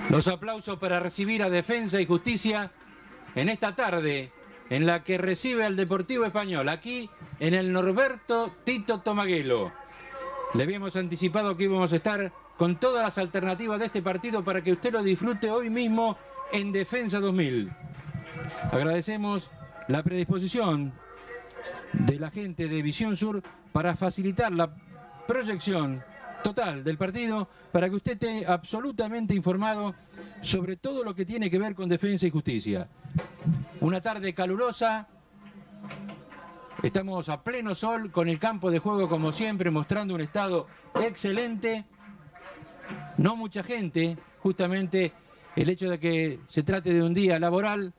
Los aplausos para recibir a Defensa y Justicia en esta tarde en la que recibe al Deportivo Español, aquí en el Norberto Tito Tomaguelo. Le habíamos anticipado que íbamos a estar con todas las alternativas de este partido para que usted lo disfrute hoy mismo en Defensa 2000. Agradecemos la predisposición de la gente de Visión Sur para facilitar la proyección total del partido para que usted esté absolutamente informado sobre todo lo que tiene que ver con Defensa y Justicia. Una tarde calurosa, estamos a pleno sol con el campo de juego como siempre mostrando un estado excelente, no mucha gente, justamente el hecho de que se trate de un día laboral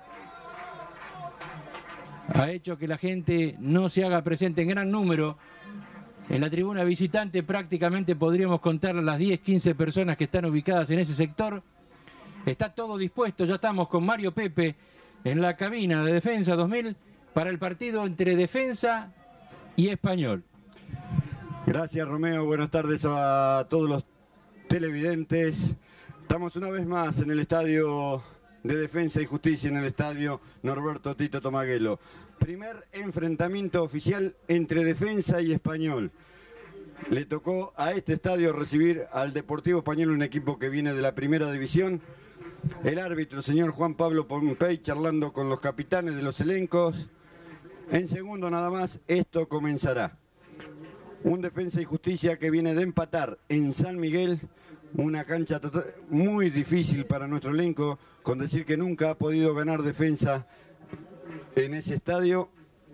ha hecho que la gente no se haga presente en gran número. En la tribuna visitante prácticamente podríamos contar las 10, 15 personas que están ubicadas en ese sector. Está todo dispuesto, ya estamos con Mario Pepe en la cabina de Defensa 2000 para el partido entre Defensa y Español. Gracias, Romeo, buenas tardes a todos los televidentes. Estamos una vez más en el estadio de Defensa y Justicia, en el estadio Norberto Tito Tomaguelo. Primer enfrentamiento oficial entre Defensa y Español. Le tocó a este estadio recibir al Deportivo Español, un equipo que viene de la primera división. El árbitro, el señor Juan Pablo Pompey, charlando con los capitanes de los elencos. En segundo nada más, esto comenzará. Un Defensa y Justicia que viene de empatar en San Miguel. Una cancha muy difícil para nuestro elenco, con decir que nunca ha podido ganar Defensa en ese estadio.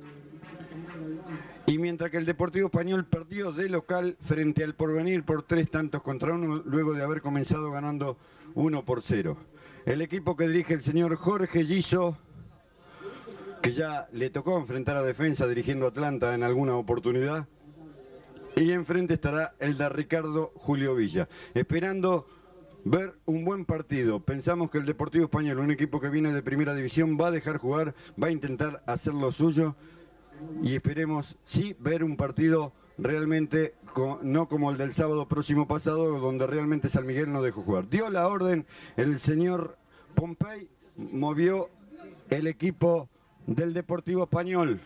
Y mientras que el Deportivo Español perdió de local frente al Porvenir por 3-1, luego de haber comenzado ganando 1-0. El equipo que dirige el señor Jorge Giso, que ya le tocó enfrentar a Defensa dirigiendo Atlanta en alguna oportunidad. Y enfrente estará el de Ricardo Julio Villa, esperando ver un buen partido. Pensamos que el Deportivo Español, un equipo que viene de primera división, va a dejar jugar, va a intentar hacer lo suyo y esperemos sí ver un partido realmente, no como el del sábado próximo pasado, donde realmente San Miguel no dejó jugar. Dio la orden el señor Pompey, movió el equipo del Deportivo Español.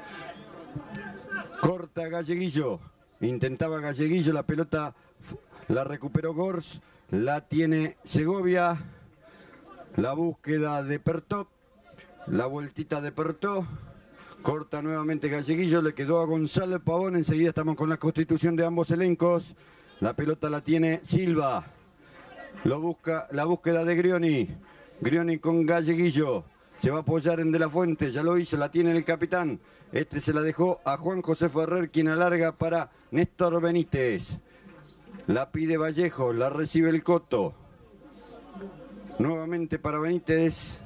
Corta Galleguillo. Intentaba Galleguillo, la pelota la recuperó Gors, la tiene Segovia, la búsqueda de Pertó, la vueltita de Pertó, corta nuevamente Galleguillo, le quedó a Gonzalo Pavón, enseguida estamos con la constitución de ambos elencos, la pelota la tiene Silva, lo busca la búsqueda de Grioni con Galleguillo. Se va a apoyar en De la Fuente, ya lo hizo, la tiene el capitán. Este se la dejó a Juan José Ferrer, quien alarga para Néstor Benítez. La pide Vallejo, la recibe el Coto. Nuevamente para Benítez.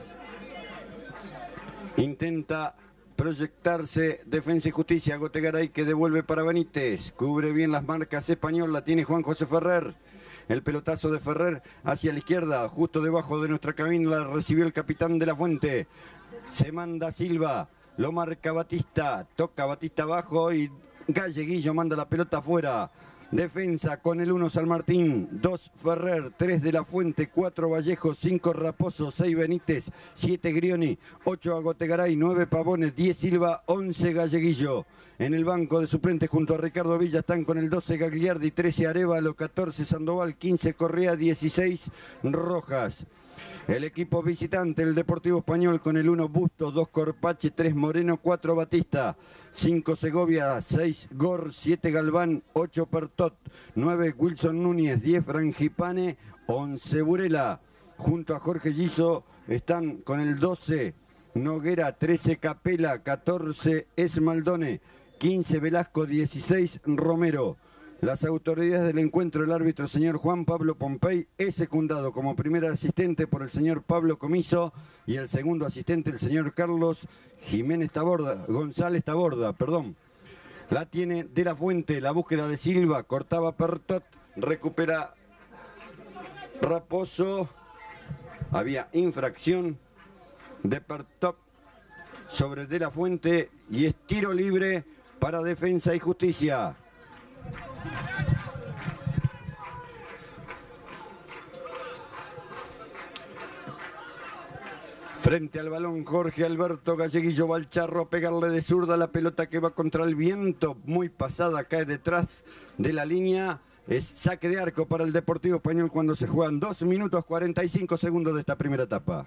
Intenta proyectarse Defensa y Justicia. Gotegaray que devuelve para Benítez. Cubre bien las marcas Español, la tiene Juan José Ferrer. El pelotazo de Ferrer hacia la izquierda, justo debajo de nuestra cabina, la recibió el capitán De la Fuente. Se manda Silva, lo marca Batista, toca Batista abajo y Galleguillo manda la pelota afuera. Defensa con el 1 San Martín, 2 Ferrer, 3 De la Fuente, 4 Vallejo, 5 Raposo, 6 Benítez, 7 Grioni, 8 Agotegaray, 9 Pavones, 10 Silva, 11 Galleguillo. En el banco de suplentes junto a Ricardo Villa están con el 12 Gagliardi, 13 Arevalo, 14 Sandoval, 15 Correa, 16 Rojas. El equipo visitante, el Deportivo Español, con el 1 Bustos, 2 Corpache, 3 Moreno, 4 Batista, 5 Segovia, 6 Gor, 7 Galván, 8 Pertot, 9 Wilson Núñez, 10 Frangipane, 11 Burela. Junto a Jorge Giso están con el 12 Noguera, 13 Capela, 14 Esmaldone, 15 Velasco, 16 Romero. Las autoridades del encuentro, el árbitro señor Juan Pablo Pompey es secundado como primer asistente por el señor Pablo Comiso y el segundo asistente el señor Carlos González Taborda. La tiene De la Fuente, la búsqueda de Silva, cortaba Pertot, recupera Raposo. Había infracción de Pertot sobre De la Fuente y es tiro libre para Defensa y Justicia. Frente al balón Jorge Alberto Galleguillo va al charro a pegarle de zurda la pelota que va contra el viento. Muy pasada, cae detrás de la línea. Es saque de arco para el Deportivo Español cuando se juegan 2 minutos 45 segundos de esta primera etapa.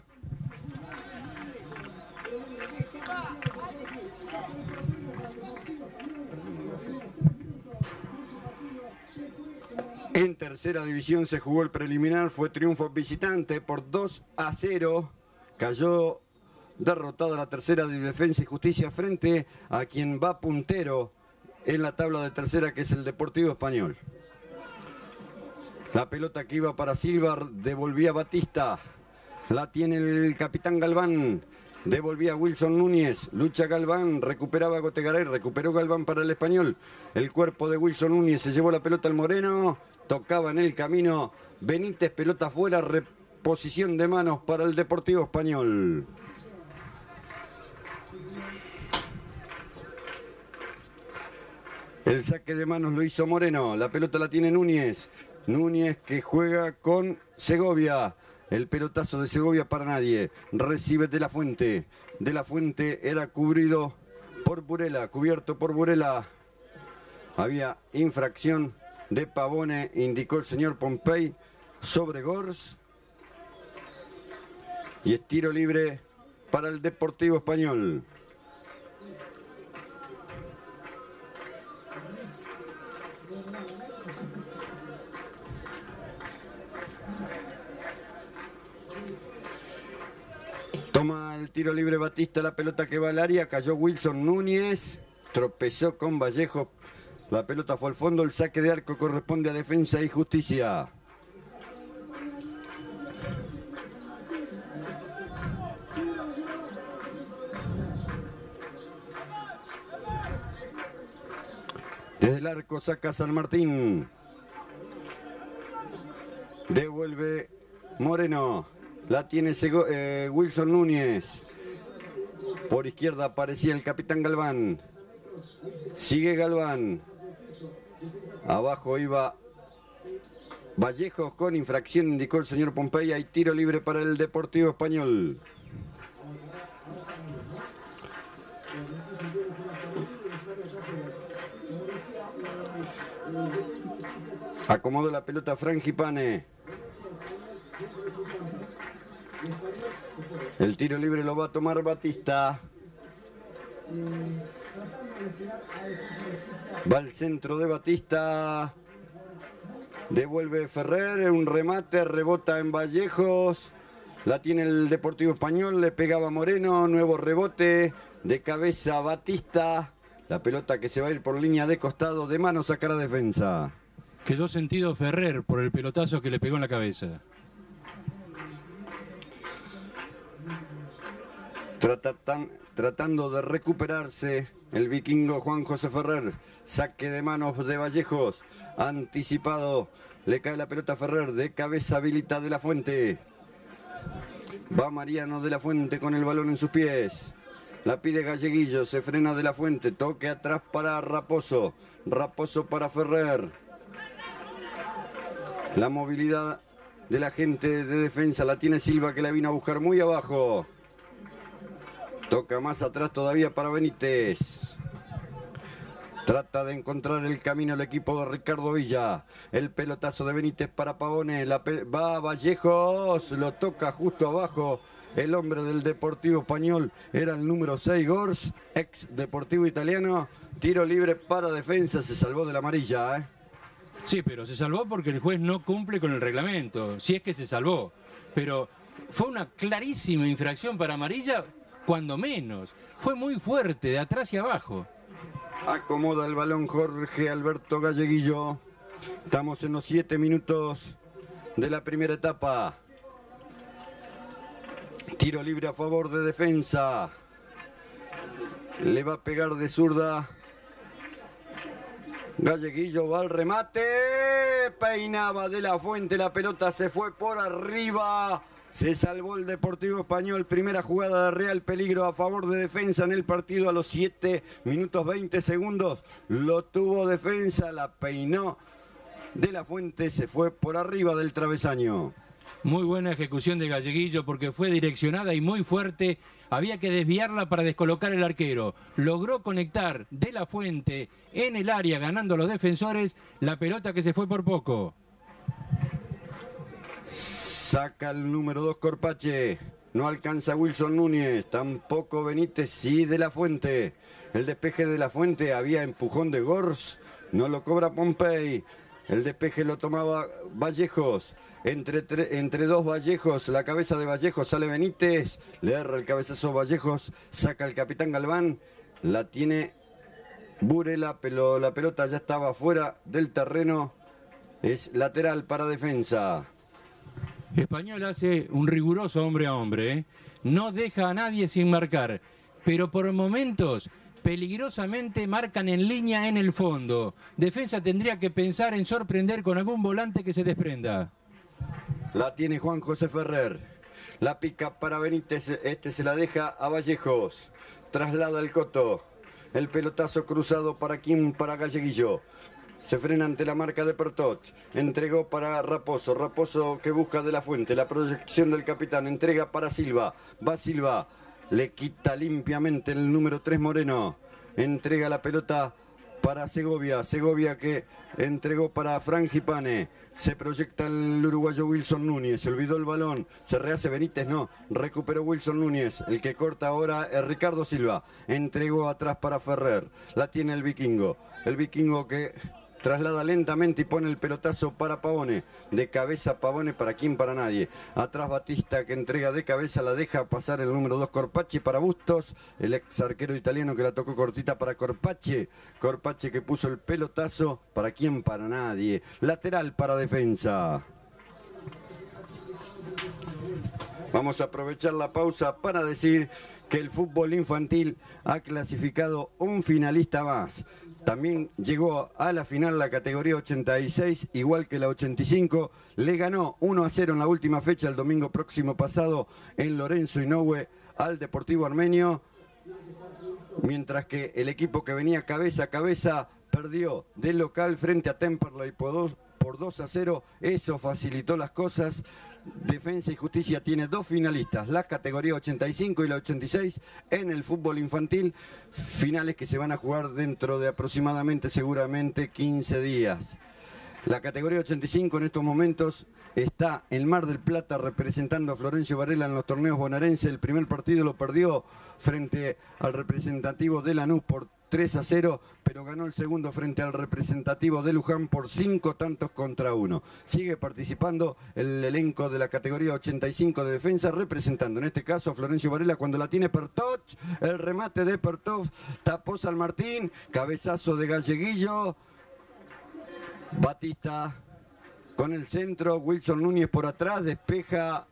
En tercera división se jugó el preliminar, fue triunfo visitante por 2-0. Cayó derrotada la tercera de Defensa y Justicia frente a quien va puntero en la tabla de tercera, que es el Deportivo Español. La pelota que iba para Silva devolvía Batista. La tiene el capitán Galván. Devolvía Wilson Núñez. Lucha Galván. Recuperaba Gotegaray. Recuperó Galván para el Español. El cuerpo de Wilson Núñez. Se llevó la pelota al Moreno. Tocaba en el camino Benítez. Pelota fuera. Reposición de manos para el Deportivo Español. El saque de manos lo hizo Moreno. La pelota la tiene Núñez. Núñez que juega con Segovia. El pelotazo de Segovia para nadie. Recibe De la Fuente. De la Fuente era cubrido por Burela. Cubierto por Burela. Había infracción de Pavone, indicó el señor Pompey, sobre Gors. Y es tiro libre para el Deportivo Español. Toma el tiro libre Batista, la pelota que va al área, cayó Wilson Núñez, tropezó con Vallejo, la pelota fue al fondo, el saque de arco corresponde a Defensa y Justicia. Desde el arco saca San Martín. Devuelve Moreno. La tiene Wilson Núñez. Por izquierda aparecía el capitán Galván. Sigue Galván. Abajo iba Vallejos con infracción, indicó el señor Pompey. Hay tiro libre para el Deportivo Español. Acomodó la pelota Frangipane. El tiro libre lo va a tomar Batista. Va al centro de Batista. Devuelve Ferrer, un remate, rebota en Vallejos. La tiene el Deportivo Español, le pegaba Moreno, nuevo rebote de cabeza Batista. La pelota que se va a ir por línea de costado, de mano sacará Defensa. Quedó sentido Ferrer por el pelotazo que le pegó en la cabeza. Tratando de recuperarse el vikingo Juan José Ferrer. Saque de manos de Vallejos. Anticipado. Le cae la pelota a Ferrer. De cabeza habilita De la Fuente. Va Mariano De la Fuente con el balón en sus pies. La pide Galleguillo. Se frena De la Fuente. Toque atrás para Raposo. Raposo para Ferrer. La movilidad de la gente de Defensa la tiene Silva, que la vino a buscar muy abajo. Toca más atrás todavía para Benítez. Trata de encontrar el camino el equipo de Ricardo Villa. El pelotazo de Benítez para Pavone. Va Vallejos. Lo toca justo abajo. El hombre del Deportivo Español era el número 6, Gors, ex Deportivo Italiano. Tiro libre para Defensa. Se salvó de la amarilla, ¿eh? Sí, pero se salvó porque el juez no cumple con el reglamento. Si es que se salvó. Pero fue una clarísima infracción para amarilla. Cuando menos, fue muy fuerte, de atrás y abajo. Acomoda el balón Jorge Alberto Galleguillo. Estamos en los 7 minutos de la primera etapa. Tiro libre a favor de Defensa. Le va a pegar de zurda. Galleguillo va al remate. Peinaba De la Fuente, la pelota se fue por arriba. Se salvó el Deportivo Español. Primera jugada de real peligro a favor de Defensa en el partido a los 7 minutos 20 segundos. Lo tuvo Defensa, la peinó De la Fuente, se fue por arriba del travesaño. Muy buena ejecución de Galleguillo porque fue direccionada y muy fuerte. Había que desviarla para descolocar el arquero. Logró conectar De la Fuente en el área, ganando a los defensores, la pelota que se fue por poco. Saca el número 2 Corpache. No alcanza Wilson Núñez. Tampoco Benítez, sí De la Fuente. El despeje de La Fuente, había empujón de Gors. No lo cobra Pompey. El despeje lo tomaba Vallejos. Entre dos Vallejos, la cabeza de Vallejos, sale Benítez. Le erra el cabezazo Vallejos. Saca el capitán Galván. La tiene Burela, pero la pelota ya estaba fuera del terreno. Es lateral para defensa. Español hace un riguroso hombre a hombre, ¿eh? No deja a nadie sin marcar, pero por momentos peligrosamente marcan en línea en el fondo. Defensa tendría que pensar en sorprender con algún volante que se desprenda. La tiene Juan José Ferrer. La pica para Benítez, este se la deja a Vallejos. Traslada el Coto. El pelotazo cruzado para Kim, para Galleguillo. Se frena ante la marca de Pertot. Entregó para Raposo. Raposo que busca De la Fuente. La proyección del capitán. Entrega para Silva. Va Silva. Le quita limpiamente el número 3 Moreno. Entrega la pelota para Segovia. Segovia que entregó para Frangipane. Se proyecta el uruguayo Wilson Núñez. Se olvidó el balón. Se rehace Benítez. No. Recuperó Wilson Núñez. El que corta ahora es Ricardo Silva. Entregó atrás para Ferrer. La tiene el vikingo. El vikingo que traslada lentamente y pone el pelotazo para Pavone. De cabeza Pavone, para quién, para nadie. Atrás Batista que entrega de cabeza, la deja pasar el número 2 Corpache para Bustos. El ex arquero italiano que la tocó cortita para Corpache. Corpache que puso el pelotazo, para quién, para nadie. Lateral para defensa. Vamos a aprovechar la pausa para decir que el fútbol infantil ha clasificado un finalista más. También llegó a la final la categoría 86, igual que la 85. Le ganó 1-0 en la última fecha el domingo próximo pasado en Lorenzo Inoue al Deportivo Armenio. Mientras que el equipo que venía cabeza a cabeza perdió de local frente a Temperley por 2-0. Eso facilitó las cosas. Defensa y Justicia tiene dos finalistas, la categoría 85 y la 86 en el fútbol infantil, finales que se van a jugar dentro de aproximadamente, seguramente, 15 días. La categoría 85 en estos momentos está en Mar del Plata representando a Florencio Varela en los torneos bonaerenses. El primer partido lo perdió frente al representativo de Lanús por 3-0, pero ganó el segundo frente al representativo de Luján por 5-1. Sigue participando el elenco de la categoría 85 de defensa, representando en este caso a Florencio Varela cuando la tiene Pertot. El remate de Pertot, tapó San Martín, cabezazo de Galleguillo. Batista con el centro, Wilson Núñez por atrás, despeja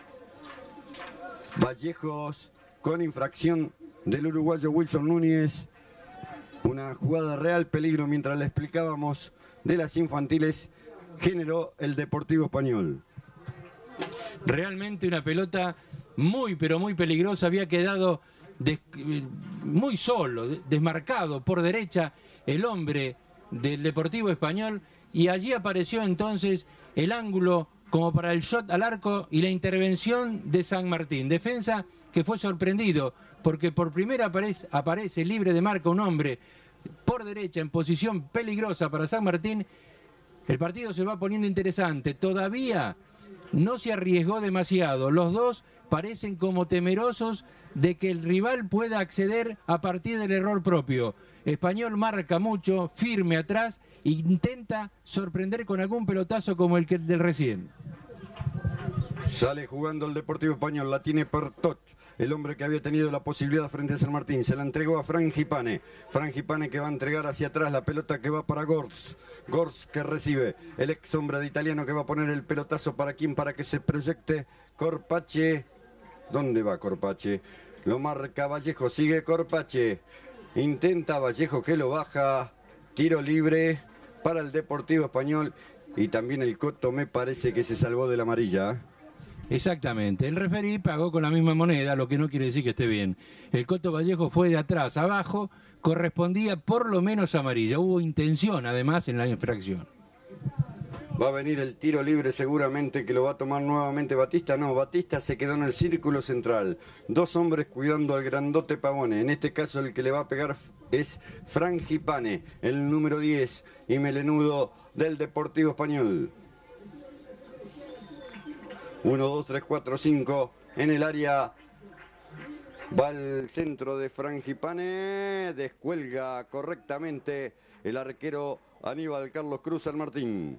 Vallejos con infracción del uruguayo Wilson Núñez. Una jugada real peligro, mientras le explicábamos de las infantiles, generó el Deportivo Español. Realmente una pelota muy, pero muy peligrosa. Había quedado muy solo, desmarcado por derecha el hombre del Deportivo Español. Y allí apareció entonces el ángulo como para el shot al arco y la intervención de San Martín. Defensa que fue sorprendido porque por primera vez aparece libre de marca un hombre por derecha en posición peligrosa para San Martín. El partido se va poniendo interesante. Todavía no se arriesgó demasiado. Los dos parecen como temerosos de que el rival pueda acceder a partir del error propio. Español marca mucho, firme atrás, e intenta sorprender con algún pelotazo como el del recién. Sale jugando el Deportivo Español, la tiene Pertot, el hombre que había tenido la posibilidad frente a San Martín. Se la entregó a Frangipane. Frangipane que va a entregar hacia atrás la pelota que va para Gors. Gors que recibe el ex hombre de italiano que va a poner el pelotazo para quien, para que se proyecte Corpache. ¿Dónde va Corpache? Lo marca Vallejo, sigue Corpache. Intenta Vallejo que lo baja. Tiro libre para el Deportivo Español. Y también el Coto me parece que se salvó de la amarilla. Exactamente, el referí pagó con la misma moneda, lo que no quiere decir que esté bien. El Coto Vallejo fue de atrás a abajo, correspondía por lo menos a amarilla. Hubo intención además en la infracción. Va a venir el tiro libre seguramente que lo va a tomar nuevamente Batista. No, Batista se quedó en el círculo central. Dos hombres cuidando al grandote Pavone. En este caso el que le va a pegar es Frangipane, el número 10 y melenudo del Deportivo Español. 1, 2, 3, 4, 5 en el área. Va al centro de Frangipane. Descuelga correctamente el arquero Aníbal Carlos Cruz San Martín.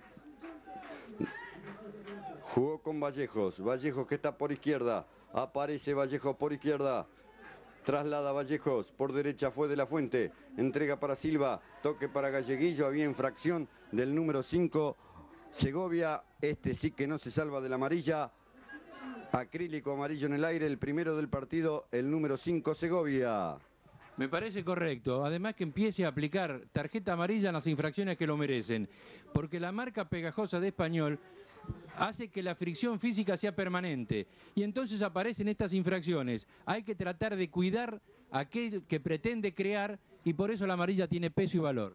Jugó con Vallejos. Vallejos que está por izquierda. Aparece Vallejos por izquierda. Traslada Vallejos. Por derecha fue de la Fuente. Entrega para Silva. Toque para Galleguillo. Había infracción del número 5. Segovia. Este sí que no se salva de la amarilla. Acrílico amarillo en el aire. El primero del partido. El número 5 Segovia. Me parece correcto. Además que empiece a aplicar tarjeta amarilla en las infracciones que lo merecen. Porque la marca pegajosa de Español hace que la fricción física sea permanente. Y entonces aparecen estas infracciones. Hay que tratar de cuidar a aquel que pretende crear y por eso la amarilla tiene peso y valor.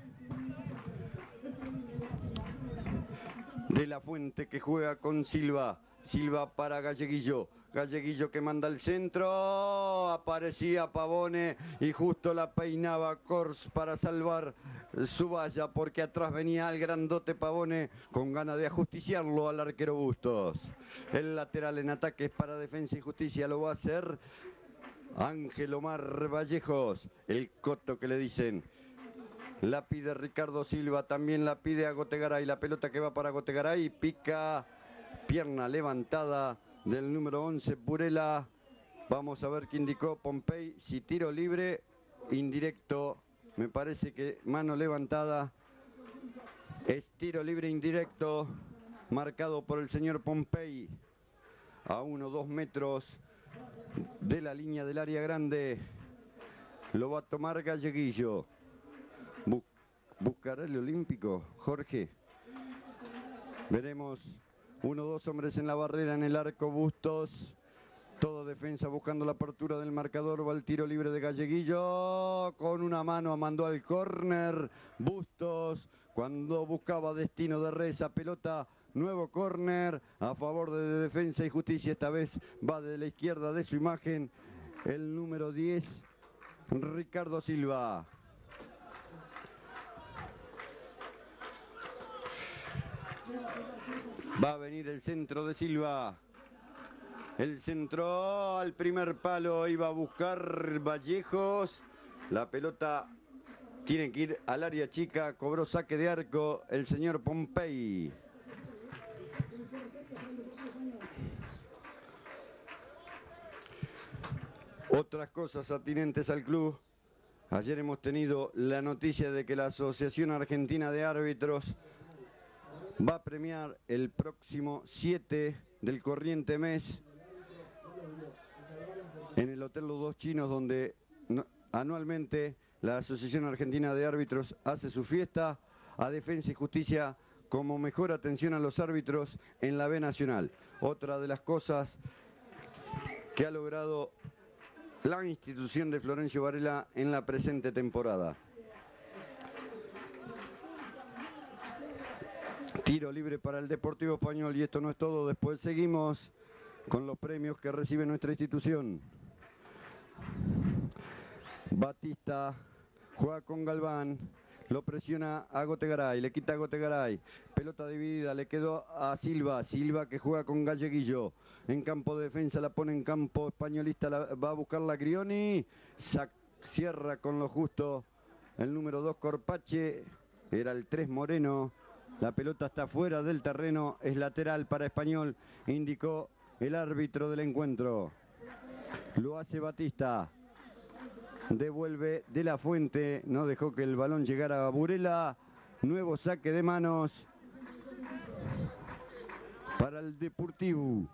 De la Fuente que juega con Silva. Silva para Galleguillo. Galleguillo que manda al centro. Aparecía Pavone y justo la peinaba Kors para salvar su valla porque atrás venía el grandote Pavone con ganas de ajusticiarlo al arquero Bustos. El lateral en ataque para Defensa y Justicia lo va a hacer Ángel Omar Vallejos. El coto que le dicen. La pide Ricardo Silva, también la pide a Gotegaray. La pelota que va para Gotegaray, pica, pierna levantada del número 11, Burela. Vamos a ver qué indicó Pompey. Si tiro libre, indirecto. Me parece que mano levantada. Es tiro libre indirecto. Marcado por el señor Pompey. A 1 o 2 metros de la línea del área grande. Lo va a tomar Galleguillo. ¿Buscará el olímpico, Jorge? Veremos. 1 o 2 hombres en la barrera, en el arco Bustos. Todo defensa buscando la apertura del marcador. Va el tiro libre de Galleguillo. Con una mano mandó al córner. Bustos cuando buscaba destino de Reza. Pelota, nuevo córner a favor de Defensa y Justicia. Esta vez va de la izquierda de su imagen el número 10, Ricardo Silva. Va a venir el centro de Silva. El centro al primer palo iba a buscar Vallejos. La pelota tiene que ir al área chica. Cobró saque de arco el señor Pompey. Otras cosas atinentes al club. Ayer hemos tenido la noticia de que la Asociación Argentina de Árbitros va a premiar el próximo 7 del corriente mes en el Hotel Los Dos Chinos, donde anualmente la Asociación Argentina de Árbitros hace su fiesta, a Defensa y Justicia como mejor atención a los árbitros en la B Nacional. Otra de las cosas que ha logrado la institución de Florencio Varela en la presente temporada. Tiro libre para el Deportivo Español y esto no es todo. Después seguimos con los premios que recibe nuestra institución. Batista juega con Galván, lo presiona a Gotegaray, le quita a Gotegaray. Pelota dividida, le quedó a Silva. Silva que juega con Galleguillo. En campo de defensa la pone en campo españolista, va a buscar la Grioni. Cierra con lo justo el número 2 Corpache, era el 3 Moreno. La pelota está fuera del terreno, es lateral para Español, indicó el árbitro del encuentro. Lo hace Batista. Devuelve de la Fuente, no dejó que el balón llegara a Burela. Nuevo saque de manos para el Deportivo.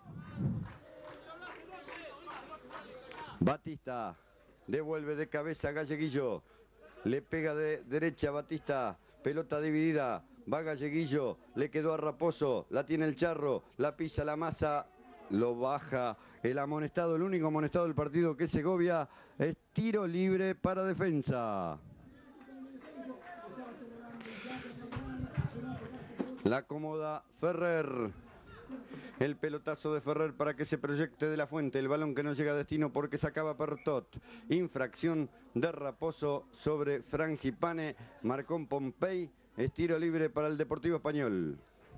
Batista devuelve de cabeza a Galleguillo. Le pega de derecha a Batista. Pelota dividida. Va Galleguillo, le quedó a Raposo, la tiene el Charro, la pisa la masa, lo baja el amonestado, el único amonestado del partido que es Segovia. Es tiro libre para Defensa. La acomoda Ferrer. El pelotazo de Ferrer para que se proyecte de la fuente. El balón que no llega a destino porque sacaba Pertot. Infracción de Raposo sobre Frangipane. Marcón Pompey. Es tiro libre para el Deportivo Español.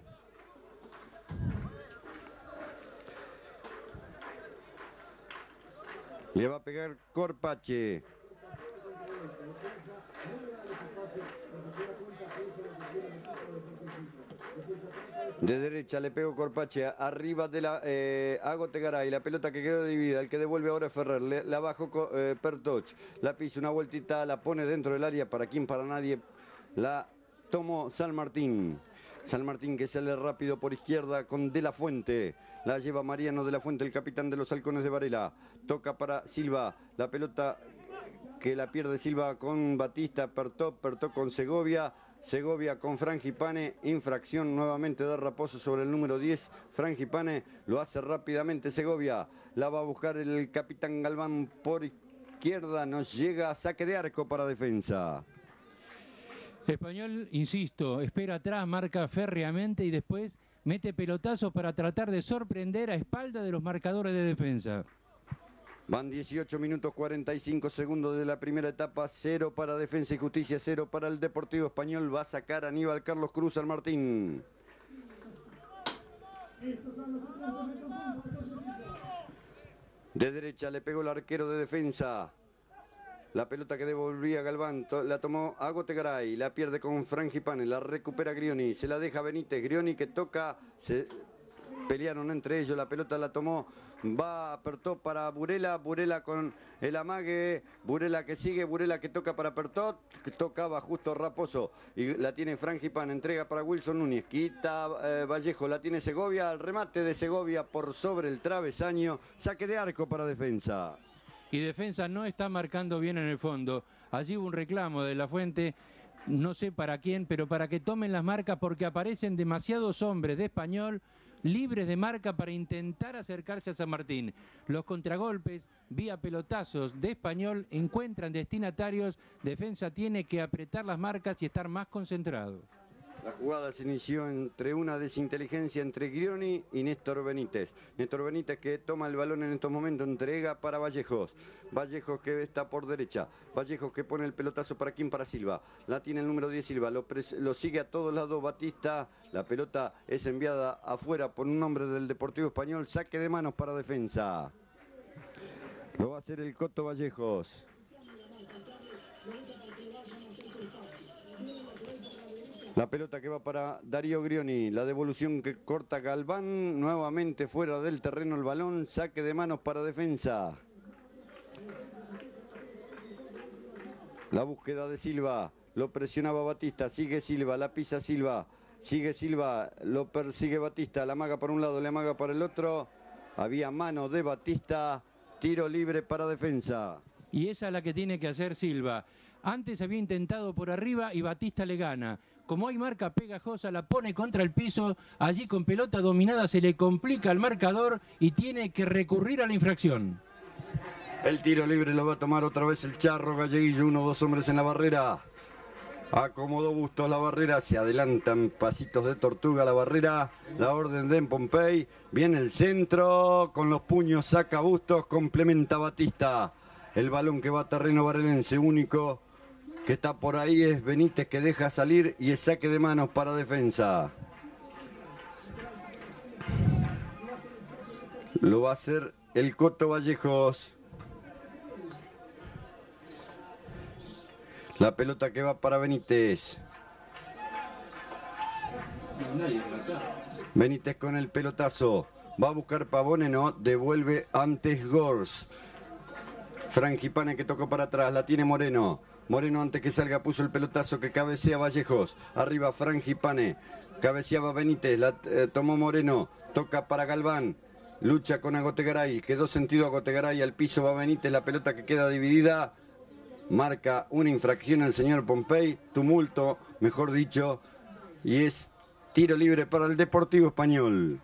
Le va a pegar Corpache. De derecha le pegó Corpache, arriba de la Agotegaray, la pelota que quedó dividida, el que devuelve ahora es Ferrer, la bajó Pertoch, la pisa una vueltita, la pone dentro del área, para quién, para nadie, la tomó San Martín. San Martín que sale rápido por izquierda con De la Fuente, la lleva Mariano De la Fuente, el capitán de los Halcones de Varela, toca para Silva, la pelota que la pierde Silva con Batista, Pertot con Segovia. Segovia con Frangipane, infracción nuevamente de Raposo sobre el número 10. Frangipane lo hace rápidamente Segovia. La va a buscar el capitán Galván por izquierda. Nos llega a saque de arco para defensa. Español, insisto, espera atrás, marca férreamente y después mete pelotazos para tratar de sorprender a espalda de los marcadores de defensa. Van 18 minutos 45 segundos de la primera etapa, 0 para Defensa y Justicia, 0 para el Deportivo Español. Va a sacar Aníbal Carlos Cruz San Martín. De derecha le pegó el arquero de Defensa. La pelota que devolvía Galván, la tomó Agotegaray, la pierde con Frangipane, la recupera Grioni, se la deja Benítez, Grioni que toca, se pelearon entre ellos, la pelota la tomó, va, apertó para Burela, Burela con el amague, Burela que sigue, Burela que toca para Pertot, que tocaba justo Raposo, y la tiene Frangipane, entrega para Wilson Núñez, quita Vallejo, la tiene Segovia, al remate de Segovia por sobre el travesaño, saque de arco para Defensa. Y Defensa no está marcando bien en el fondo. Allí hubo un reclamo de La Fuente, no sé para quién, pero para que tomen las marcas porque aparecen demasiados hombres de Español libres de marca para intentar acercarse a San Martín. Los contragolpes, vía pelotazos de Español, encuentran destinatarios. Defensa tiene que apretar las marcas y estar más concentrado. La jugada se inició entre una desinteligencia entre Grioni y Néstor Benítez. Néstor Benítez que toma el balón en estos momentos, entrega para Vallejos. Vallejos que está por derecha. Vallejos que pone el pelotazo para quién, para Silva. La tiene el número 10 Silva. Lo sigue a todos lados Batista. La pelota es enviada afuera por un hombre del Deportivo Español. Saque de manos para Defensa. Lo va a hacer el Coto Vallejos. La pelota que va para Darío Grioni, la devolución que corta Galván, nuevamente fuera del terreno el balón, saque de manos para Defensa. La búsqueda de Silva, lo presionaba Batista, sigue Silva, la pisa Silva, sigue Silva, lo persigue Batista, la amaga por un lado, le amaga por el otro, había mano de Batista, tiro libre para Defensa. Y esa es la que tiene que hacer Silva. Antes había intentado por arriba y Batista le gana. Como hay marca pegajosa, la pone contra el piso, allí con pelota dominada se le complica el marcador y tiene que recurrir a la infracción. El tiro libre lo va a tomar otra vez el Charro Galleguillo, 1 o 2 hombres en la barrera. Acomodó Bustos la barrera, se adelantan pasitos de tortuga la barrera, la orden de Pompey, viene el centro, con los puños saca Bustos, complementa Batista. El balón que va a terreno varelense, único que está por ahí es Benítez que deja salir y es saque de manos para Defensa. Lo va a hacer el Coto Vallejos. La pelota que va para Benítez. Benítez con el pelotazo. Va a buscar Pavone, no, devuelve antes Gors. Frangipane que tocó para atrás, la tiene Moreno. Moreno antes que salga puso el pelotazo que cabecea Vallejos. Arriba Frangipane, cabeceaba Benítez, la tomó Moreno, toca para Galván. Lucha con Agotegaray, quedó sentido Agotegaray, al piso va Benítez, la pelota que queda dividida. Marca una infracción el señor Pompey, tumulto, mejor dicho, y es tiro libre para el Deportivo Español.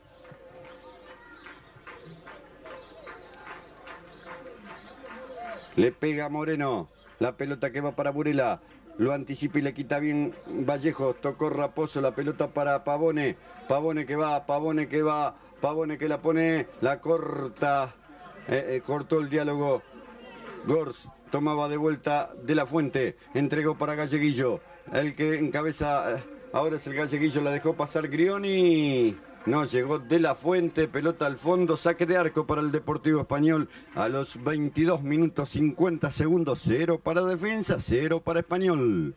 Le pega Moreno, la pelota que va para Burela, lo anticipa y le quita bien Vallejos. Tocó Raposo, la pelota para Pavone. Pavone que va, Pavone que va, Pavone que la pone, la corta. Cortó el diálogo. Gors tomaba de vuelta de la Fuente. Entregó para Galleguillo. El que encabeza ahora es el Galleguillo. La dejó pasar Grioni. No, llegó de la Fuente, pelota al fondo, saque de arco para el Deportivo Español a los 22 minutos 50 segundos, 0 para Defensa, 0 para Español.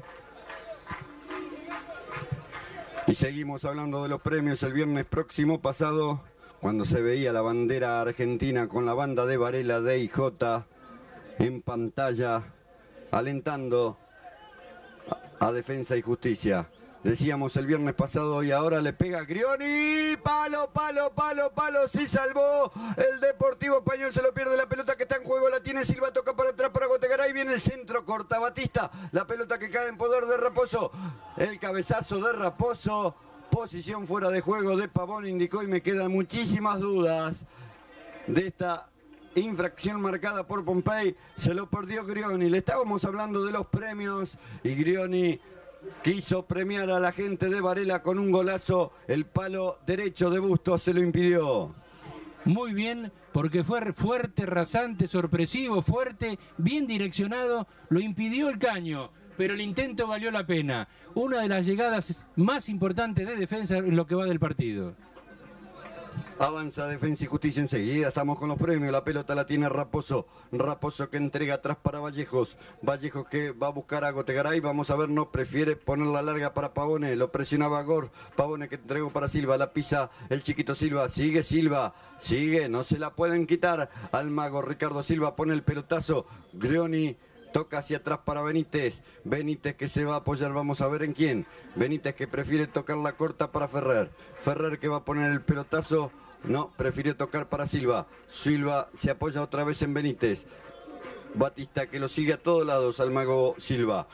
Y seguimos hablando de los premios. El viernes próximo pasado, cuando se veía la bandera argentina con la banda de Varela de IJ en pantalla, alentando a Defensa y Justicia. Decíamos el viernes pasado y ahora le pega Grioni. Palo, palo, palo, palo. Se salvó el Deportivo Español. Se lo pierde la pelota que está en juego. La tiene Silva. Toca para atrás para Gotegaray. Viene el centro. Corta Batista. La pelota que cae en poder de Raposo. El cabezazo de Raposo. Posición fuera de juego de Pavón. Indicó y me quedan muchísimas dudas de esta infracción marcada por Pompey. Se lo perdió Grioni. Le estábamos hablando de los premios y Grioni quiso premiar a la gente de Varela con un golazo. El palo derecho de Bustos se lo impidió. Muy bien, porque fue fuerte, rasante, sorpresivo, fuerte, bien direccionado. Lo impidió el caño, pero el intento valió la pena. Una de las llegadas más importantes de Defensa en lo que va del partido. Avanza Defensa y Justicia enseguida. Estamos con los premios. La pelota la tiene Raposo. Raposo que entrega atrás para Vallejos. Vallejos que va a buscar a Gotegaray. Vamos a ver, no prefiere ponerla larga para Pavone. Lo presionaba Gor. Pavone que entregó para Silva. La pisa el chiquito Silva. Sigue Silva. Sigue. No se la pueden quitar al mago Ricardo Silva. Pone el pelotazo. Grioni toca hacia atrás para Benítez. Benítez que se va a apoyar. Vamos a ver en quién. Benítez que prefiere tocar la corta para Ferrer. Ferrer que va a poner el pelotazo. No, prefirió tocar para Silva. Silva se apoya otra vez en Benítez. Batista que lo sigue a todos lados al mago Silva.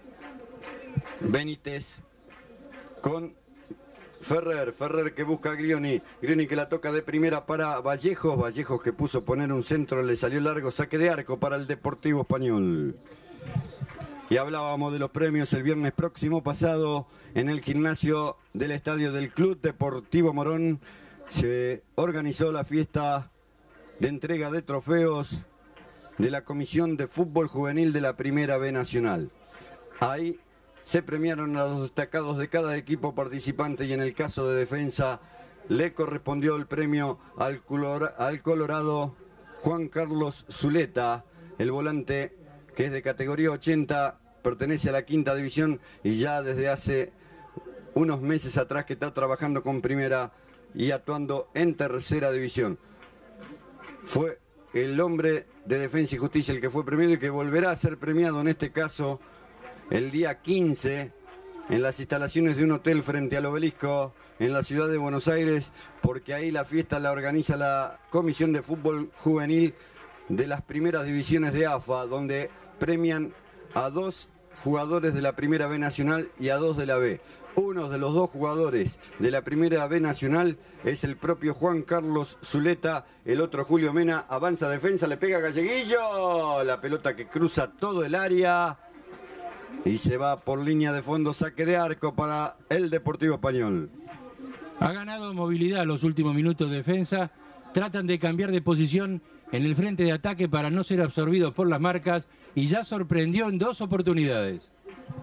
Benítez con Ferrer. Ferrer que busca a Grioni. Grioni que la toca de primera para Vallejos. Vallejos que puso poner un centro, le salió largo. Saque de arco para el Deportivo Español. Y hablábamos de los premios el viernes próximo pasado en el gimnasio del estadio del Club Deportivo Morón. Se organizó la fiesta de entrega de trofeos de la Comisión de Fútbol Juvenil de la Primera B Nacional. Ahí se premiaron a los destacados de cada equipo participante y en el caso de Defensa le correspondió el premio al colorado Juan Carlos Zuleta, el volante que es de categoría 80, pertenece a la quinta división y ya desde hace unos meses atrás que está trabajando con Primera y actuando en tercera división. Fue el hombre de Defensa y Justicia el que fue premiado y que volverá a ser premiado en este caso el día 15 en las instalaciones de un hotel frente al Obelisco en la ciudad de Buenos Aires, porque ahí la fiesta la organiza la Comisión de Fútbol Juvenil de las primeras divisiones de AFA, donde premian a 2 jugadores de la Primera B Nacional y a 2 de la B. Uno de los 2 jugadores de la Primera B Nacional es el propio Juan Carlos Zuleta, el otro Julio Mena. Avanza Defensa, le pega Galleguillo, la pelota que cruza todo el área y se va por línea de fondo, saque de arco para el Deportivo Español. Ha ganado movilidad los últimos minutos de Defensa, tratan de cambiar de posición en el frente de ataque para no ser absorbidos por las marcas y ya sorprendió en 2 oportunidades.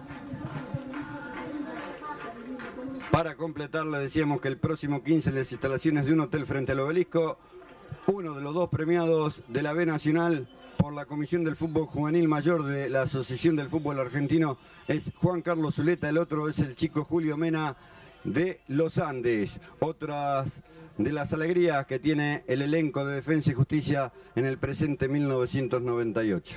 Para completar, le decíamos que el próximo 15 en las instalaciones de un hotel frente al Obelisco, uno de los 2 premiados de la B Nacional por la Comisión del Fútbol Juvenil Mayor de la Asociación del Fútbol Argentino es Juan Carlos Zuleta, el otro es el chico Julio Mena de Los Andes. Otras de las alegrías que tiene el elenco de Defensa y Justicia en el presente 1998.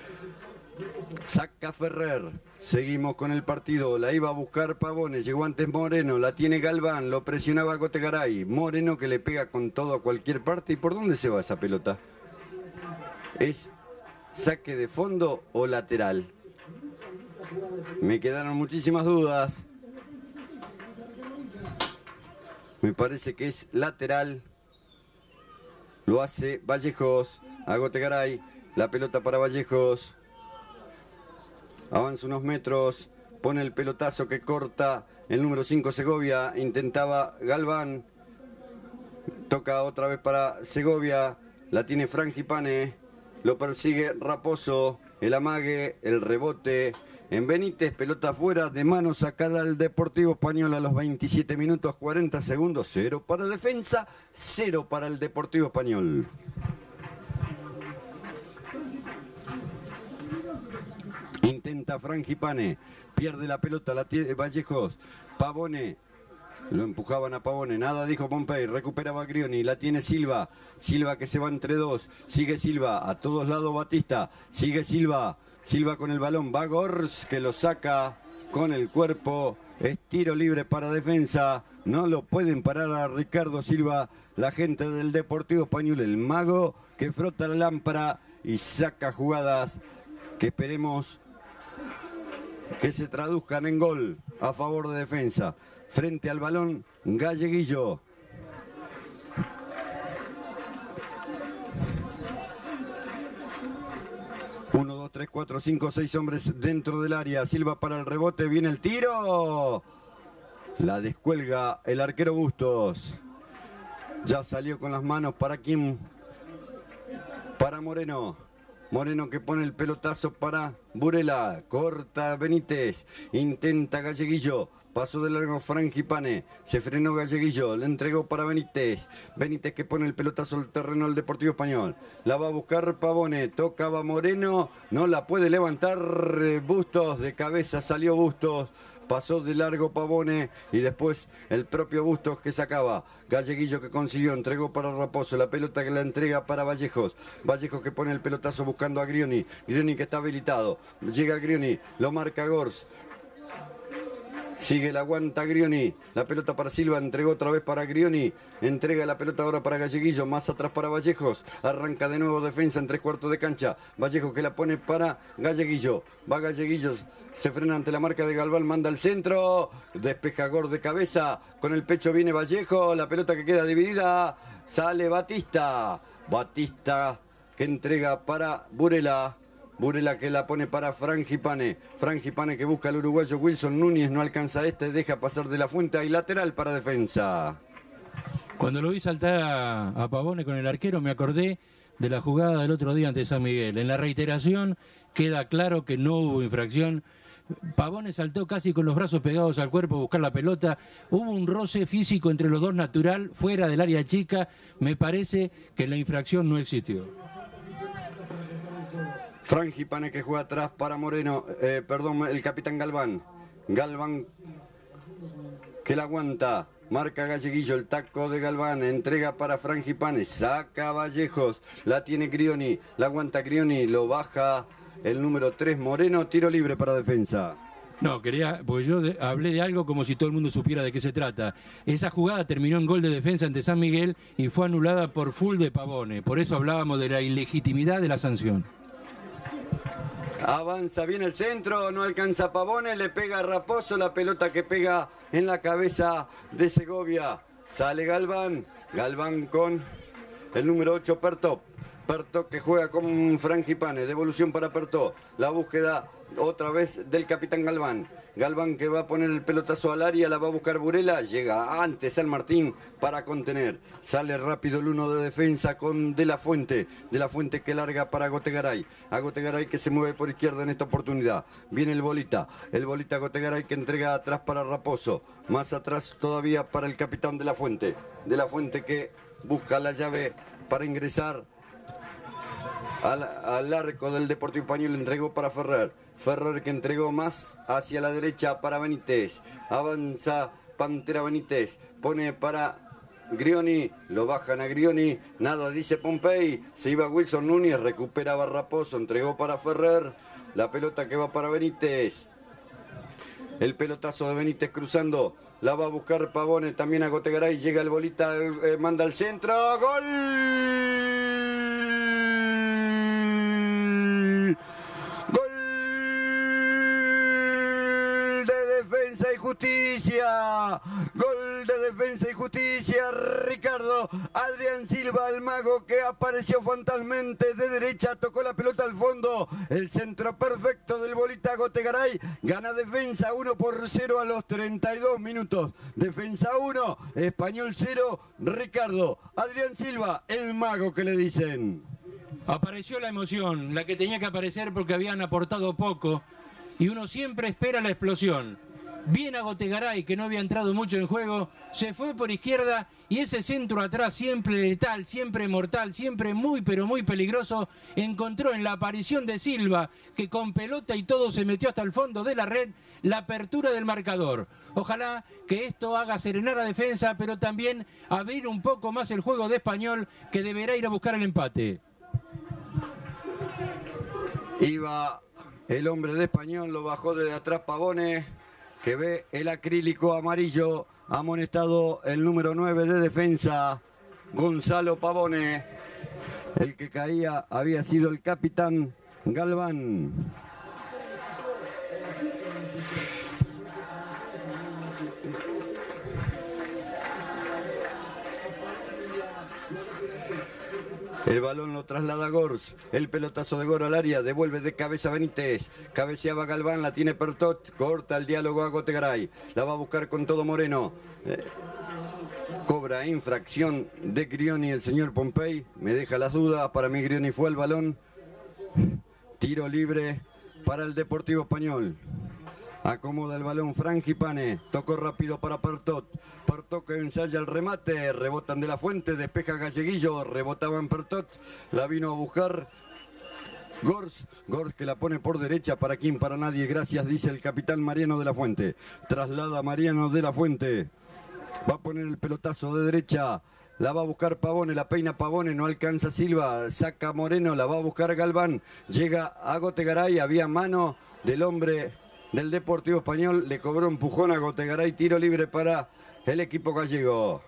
Saca Ferrer, seguimos con el partido, la iba a buscar Pavone, llegó antes Moreno, la tiene Galván, lo presionaba Gotegaray, Moreno que le pega con todo a cualquier parte. ¿Y por dónde se va esa pelota? ¿Es saque de fondo o lateral? Me quedaron muchísimas dudas. Me parece que es lateral. Lo hace Vallejos a Gotegaray, la pelota para Vallejos. Avanza unos metros, pone el pelotazo que corta el número 5 Segovia, intentaba Galván, toca otra vez para Segovia, la tiene Frangipane, lo persigue Raposo, el amague, el rebote en Benítez, pelota afuera, de mano sacada al Deportivo Español a los 27 minutos 40 segundos, 0 para Defensa, 0 para el Deportivo Español. Intenta Frangipane, pierde la pelota, la tiene Vallejos, Pavone, lo empujaban a Pavone, nada dijo Pompey, recuperaba Grioni, la tiene Silva, Silva que se va entre dos, sigue Silva, a todos lados Batista, sigue Silva, Silva con el balón, va Gors que lo saca con el cuerpo, es tiro libre para Defensa, no lo pueden parar a Ricardo Silva, la gente del Deportivo Español, el mago que frota la lámpara y saca jugadas que esperemos que se traduzcan en gol a favor de Defensa. Frente al balón, Galleguillo. Uno, dos, tres, cuatro, cinco, seis hombres dentro del área. Silva para el rebote, viene el tiro. La descuelga el arquero Bustos. Ya salió con las manos para quién. Para Moreno. Moreno que pone el pelotazo para Burela, corta Benítez, intenta Galleguillo, pasó de largo Frangipane, se frenó Galleguillo, le entregó para Benítez, Benítez que pone el pelotazo al terreno del Deportivo Español, la va a buscar Pavone, tocaba Moreno, no la puede levantar Bustos, de cabeza salió Bustos, pasó de largo Pavone y después el propio Bustos que sacaba. Galleguillo que consiguió, entregó para Raposo, la pelota que la entrega para Vallejos. Vallejos que pone el pelotazo buscando a Grioni. Grioni que está habilitado. Llega Grioni, lo marca Gors. Sigue la aguanta Grioni, la pelota para Silva, entregó otra vez para Grioni, entrega la pelota ahora para Galleguillo, más atrás para Vallejos, arranca de nuevo Defensa en 3/4 de cancha, Vallejos que la pone para Galleguillo, va Galleguillo, se frena ante la marca de Galván, manda al centro, despeja Gor de cabeza, con el pecho viene Vallejo, la pelota que queda dividida, sale Batista, Batista que entrega para Burela. Burela que la pone para Frangipane. Frangipane que busca al uruguayo Wilson Núñez. No alcanza deja pasar de la Fuente. Hay lateral para Defensa. Cuando lo vi saltar a Pavone con el arquero me acordé de la jugada del otro día ante San Miguel. En la reiteración queda claro que no hubo infracción. Pavone saltó casi con los brazos pegados al cuerpo a buscar la pelota. Hubo un roce físico entre los dos natural, fuera del área chica. Me parece que la infracción no existió. Frangipane que juega atrás para Moreno, el capitán Galván. Galván que la aguanta, marca Galleguillo, el taco de Galván, entrega para Frangipane, saca Vallejos, la tiene Grioni, la aguanta Grioni, lo baja el número 3 Moreno, tiro libre para Defensa. No, porque yo hablé de algo como si todo el mundo supiera de qué se trata. Esa jugada terminó en gol de Defensa ante San Miguel y fue anulada por full de Pavone, por eso hablábamos de la ilegitimidad de la sanción. Avanza bien el centro, no alcanza Pavone, le pega a Raposo, la pelota que pega en la cabeza de Segovia. Sale Galván, Galván con el número 8 Pertop. Pertop que juega con Frangipane, devolución para Pertop. La búsqueda otra vez del capitán Galván. Galván que va a poner el pelotazo al área, la va a buscar Burela, llega antes San Martín para contener. Sale rápido el 1 de Defensa con De la Fuente que larga para Gotegaray. A Gotegaray que se mueve por izquierda en esta oportunidad. Viene el Bolita Gotegaray que entrega atrás para Raposo. Más atrás todavía para el capitán De la Fuente que busca la llave para ingresar al arco del Deportivo Español, entregó para Ferrer que entregó más hacia la derecha para Benítez, avanza Pantera Benítez, pone para Grioni, lo bajan a Grioni, nada dice Pompey, se iba Wilson Núñez, recuperaba Raposo, entregó para Ferrer, la pelota que va para Benítez, el pelotazo de Benítez cruzando, la va a buscar Pavone, también a Gotegaray, llega el Bolita, manda al centro, ¡gol! Justicia, gol de Defensa y Justicia, Ricardo Adrián Silva, el mago que apareció fantasmalmente de derecha, tocó la pelota al fondo. El centro perfecto del bolita Gotegaray. Gana Defensa 1-0 a los 32 minutos. Defensa 1, Español 0. Ricardo, Adrián Silva, el mago que le dicen. Apareció la emoción, la que tenía que aparecer porque habían aportado poco. Y uno siempre espera la explosión. Bien a Gotegaray, que no había entrado mucho en juego, se fue por izquierda y ese centro atrás, siempre letal, siempre mortal, siempre muy pero muy peligroso, encontró en la aparición de Silva, que con pelota y todo se metió hasta el fondo de la red, la apertura del marcador. Ojalá que esto haga serenar a Defensa, pero también abrir un poco más el juego de Español, que deberá ir a buscar el empate. Iba el hombre de Español, lo bajó desde atrás Pavone, que ve el acrílico amarillo, amonestado el número 9 de Defensa, Gonzalo Pavone. El que caía había sido el capitán Galván. El balón lo traslada Gors, el pelotazo de Gor al área, devuelve de cabeza Benítez, cabeceaba Galván, la tiene Pertot, corta el diálogo a Gotegaray, la va a buscar con todo Moreno, cobra infracción de Grioni el señor Pompey, me deja las dudas, para mí Grioni fue el balón, tiro libre para el Deportivo Español. Acomoda el balón Frangipane, tocó rápido para Pertot, Pertot que ensaya el remate, rebotan de la Fuente, despeja Galleguillo, rebotaban Pertot, la vino a buscar Gors que la pone por derecha, para quién, para nadie, gracias, dice el capitán Mariano de la Fuente, traslada a Mariano de la Fuente, va a poner el pelotazo de derecha, la va a buscar Pavone, la peina Pavone, no alcanza Silva, saca Moreno, la va a buscar Galván, llega a Gotegaray, había mano del hombre del Deportivo Español, le cobró empujón a Gotegaray, tiro libre para el equipo gallego.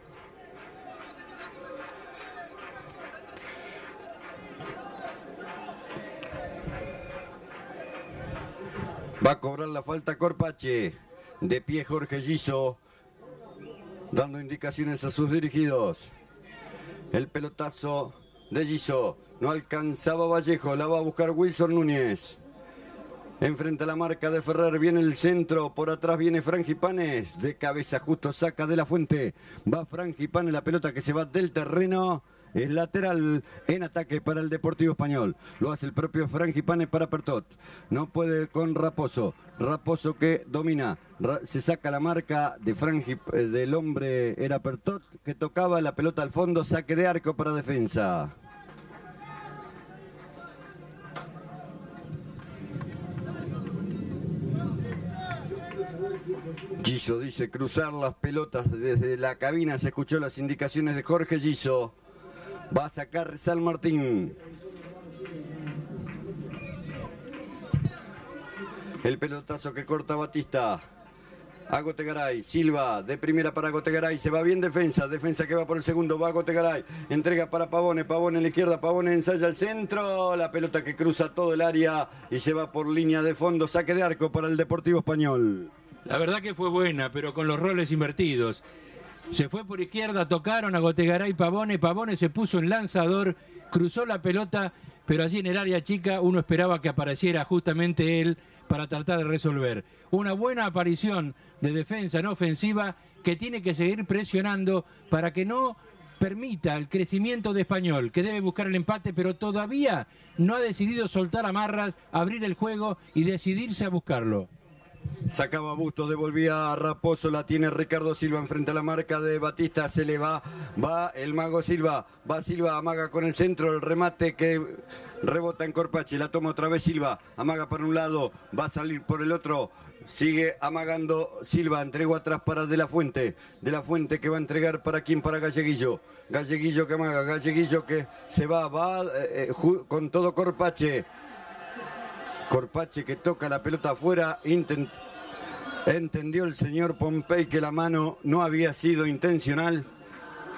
Va a cobrar la falta Corpache, de pie Jorge Giso, dando indicaciones a sus dirigidos. El pelotazo de Giso, no alcanzaba Vallejo, la va a buscar Wilson Núñez. Enfrente a la marca de Ferrer, viene el centro, por atrás viene Frangipanes, de cabeza justo saca de la Fuente, va Frangipanes, la pelota que se va del terreno, es lateral en ataque para el Deportivo Español, lo hace el propio Frangipanes para Pertot, no puede con Raposo, Raposo que domina, se saca la marca de del hombre, era Pertot, que tocaba la pelota al fondo, saque de arco para Defensa. Giso dice cruzar las pelotas desde la cabina, se escuchó las indicaciones de Jorge Giso. Va a sacar San Martín. El pelotazo que corta Batista. A Gotegaray, Silva, de primera para Gotegaray, se va bien Defensa, Defensa que va por el segundo, va Gotegaray, entrega para Pavone, Pavone en la izquierda, Pavone ensaya el centro, la pelota que cruza todo el área y se va por línea de fondo, saque de arco para el Deportivo Español. La verdad que fue buena, pero con los roles invertidos. Se fue por izquierda, tocaron a Gotegaray, Pavone, Pavone se puso en lanzador, cruzó la pelota, pero allí en el área chica uno esperaba que apareciera justamente él para tratar de resolver. Una buena aparición de Defensa no ofensiva que tiene que seguir presionando para que no permita el crecimiento de Español, que debe buscar el empate, pero todavía no ha decidido soltar amarras, abrir el juego y decidirse a buscarlo. Sacaba Bustos, devolvía a Raposo, la tiene Ricardo Silva enfrente a la marca de Batista, se le va el mago Silva, va Silva, amaga con el centro, el remate que rebota en Corpache, la toma otra vez Silva, amaga por un lado, va a salir por el otro, sigue amagando Silva, entregó atrás para De la Fuente que va a entregar para quién, para Galleguillo, Galleguillo que amaga, Galleguillo que se va con todo Corpache. Corpache que toca la pelota afuera, entendió el señor Pompey que la mano no había sido intencional,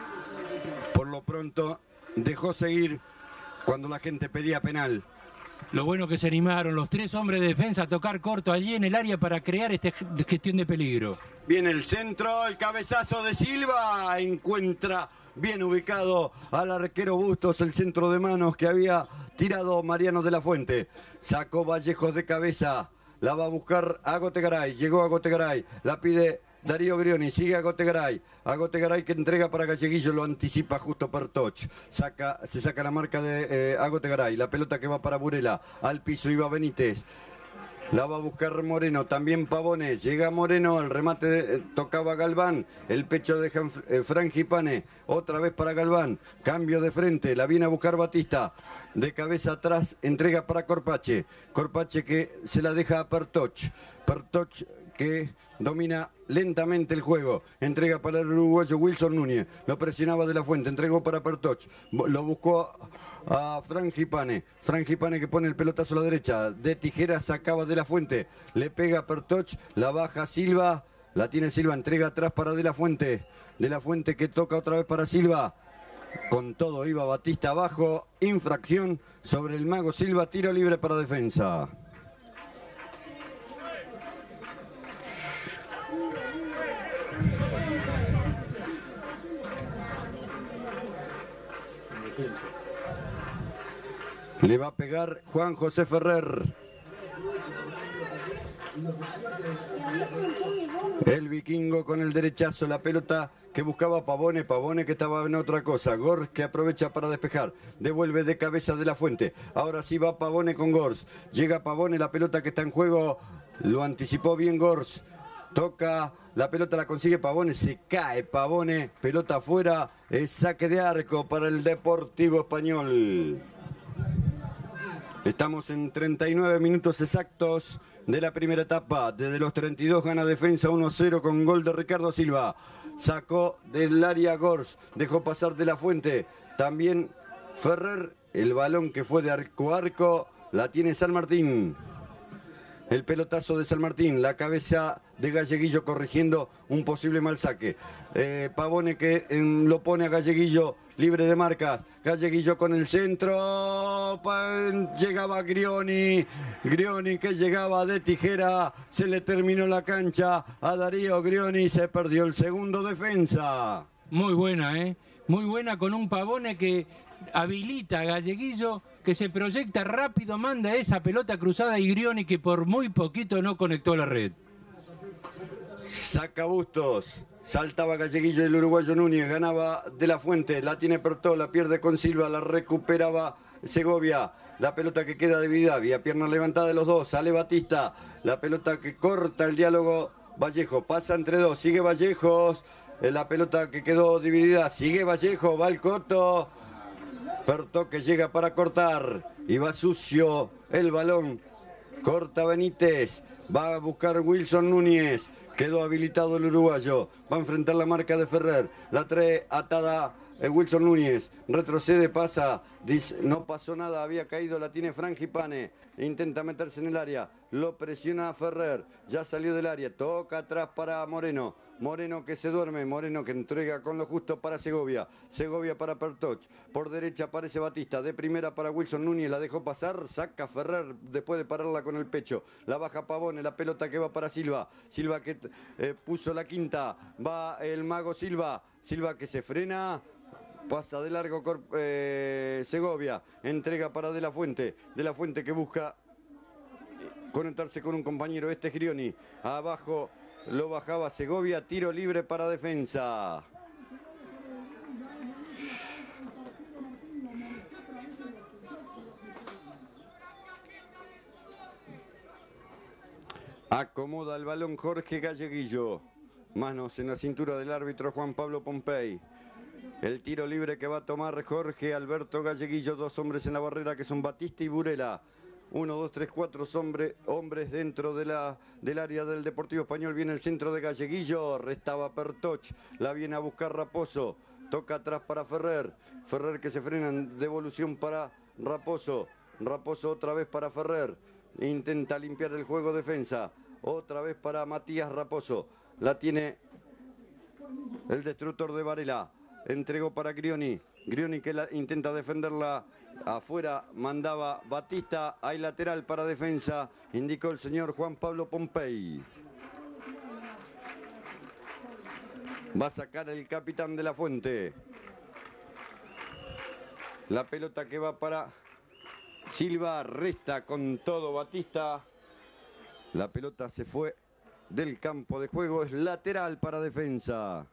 por lo pronto dejó seguir cuando la gente pedía penal. Lo bueno que se animaron los 3 hombres de defensa a tocar corto allí en el área para crear esta gestión de peligro. Viene el centro, el cabezazo de Silva, encuentra bien ubicado al arquero Bustos, el centro de manos que había tirado Mariano de la Fuente. Sacó Vallejos de cabeza, la va a buscar a Gotegaray, llegó a Gotegaray, la pide Darío Grioni, sigue a Gotegaray que entrega para Galleguillo, lo anticipa justo Pertoch, se saca la marca de Gotegaray, la pelota que va para Burela, al piso iba Benítez, la va a buscar Moreno, también Pavone, llega Moreno, el remate tocaba Galván, el pecho de Frangipane, otra vez para Galván, cambio de frente, la viene a buscar Batista, de cabeza atrás, entrega para Corpache que se la deja a Pertoch que domina lentamente el juego, entrega para el uruguayo Wilson Núñez, lo presionaba de la Fuente, entregó para Pertoch, lo buscó a Frangipane que pone el pelotazo a la derecha, de tijera sacaba de la Fuente, le pega a Pertoch, la baja Silva, la tiene Silva, entrega atrás para de la Fuente que toca otra vez para Silva, con todo iba Batista abajo, infracción sobre el mago Silva, tiro libre para defensa. Le va a pegar Juan José Ferrer. El vikingo con el derechazo, la pelota que buscaba Pavone que estaba en otra cosa. Gors que aprovecha para despejar. Devuelve de cabeza de la Fuente. Ahora sí va Pavone con Gors. Llega Pavone, la pelota que está en juego. Lo anticipó bien Gors. Toca, la pelota la consigue Pavone, se cae Pavone. Pelota afuera, es saque de arco para el Deportivo Español. Estamos en 39 minutos exactos de la primera etapa. Desde los 32 gana defensa 1-0 con gol de Ricardo Silva. Sacó del área Gors, dejó pasar de la Fuente. También Ferrer, el balón que fue de arco a arco, la tiene San Martín. El pelotazo de San Martín, la cabeza de Galleguillo corrigiendo un posible mal saque. Pavone que lo pone a Galleguillo libre de marcas. Galleguillo con el centro. Llegaba Grioni que llegaba de tijera. Se le terminó la cancha a Darío Grioni. Se perdió el segundo defensa. Muy buena, muy buena, con un Pavone que habilita a Galleguillo, que se proyecta rápido, manda esa pelota cruzada y Grioni que por muy poquito no conectó la red. Saca Bustos, saltaba Galleguillo y el uruguayo Núñez, ganaba de la Fuente, la tiene Pertó, la pierde con Silva, la recuperaba Segovia, la pelota que queda dividida, vía pierna levantada de los dos, sale Batista, la pelota que corta el diálogo, Vallejo, pasa entre dos, sigue Vallejos, la pelota que quedó dividida, sigue Vallejo, va el Coto, Pertó que llega para cortar y va sucio el balón, corta Benítez, va a buscar Wilson Núñez, quedó habilitado el uruguayo, va a enfrentar la marca de Ferrer, la trae atada Wilson Núñez, retrocede, pasa, dice, no pasó nada, había caído, la tiene Frangipane, intenta meterse en el área, lo presiona a Ferrer, ya salió del área, toca atrás para Moreno, Moreno que se duerme, Moreno que entrega con lo justo para Segovia, Segovia para Pertoch, por derecha aparece Batista, de primera para Wilson Núñez, la dejó pasar, saca Ferrer después de pararla con el pecho, la baja Pavone, la pelota que va para Silva, Silva que puso la quinta, va el mago Silva, Silva que se frena, pasa de largo Segovia, entrega para De la Fuente que busca conectarse con un compañero, este Grioni, abajo lo bajaba Segovia, tiro libre para defensa. Acomoda el balón Jorge Galleguillo, manos en la cintura del árbitro Juan Pablo Pompey. El tiro libre que va a tomar Jorge Alberto Galleguillo, dos hombres en la barrera que son Batista y Burela. 1, 2, 3, 4 hombres dentro del área del Deportivo Español. Viene el centro de Galleguillo, restaba Pertoch, la viene a buscar Raposo, toca atrás para Ferrer, Ferrer que se frena en devolución para Raposo, Raposo otra vez para Ferrer, intenta limpiar el juego defensa, otra vez para Matías Raposo, la tiene el destructor de Varela, entregó para Grioni, Grioni que intenta defenderla Afuera mandaba Batista, hay lateral para defensa, indicó el señor Juan Pablo Pompey. Va a sacar el capitán de la Fuente. La pelota que va para Silva, resta con todo Batista. La pelota se fue del campo de juego, es lateral para defensa.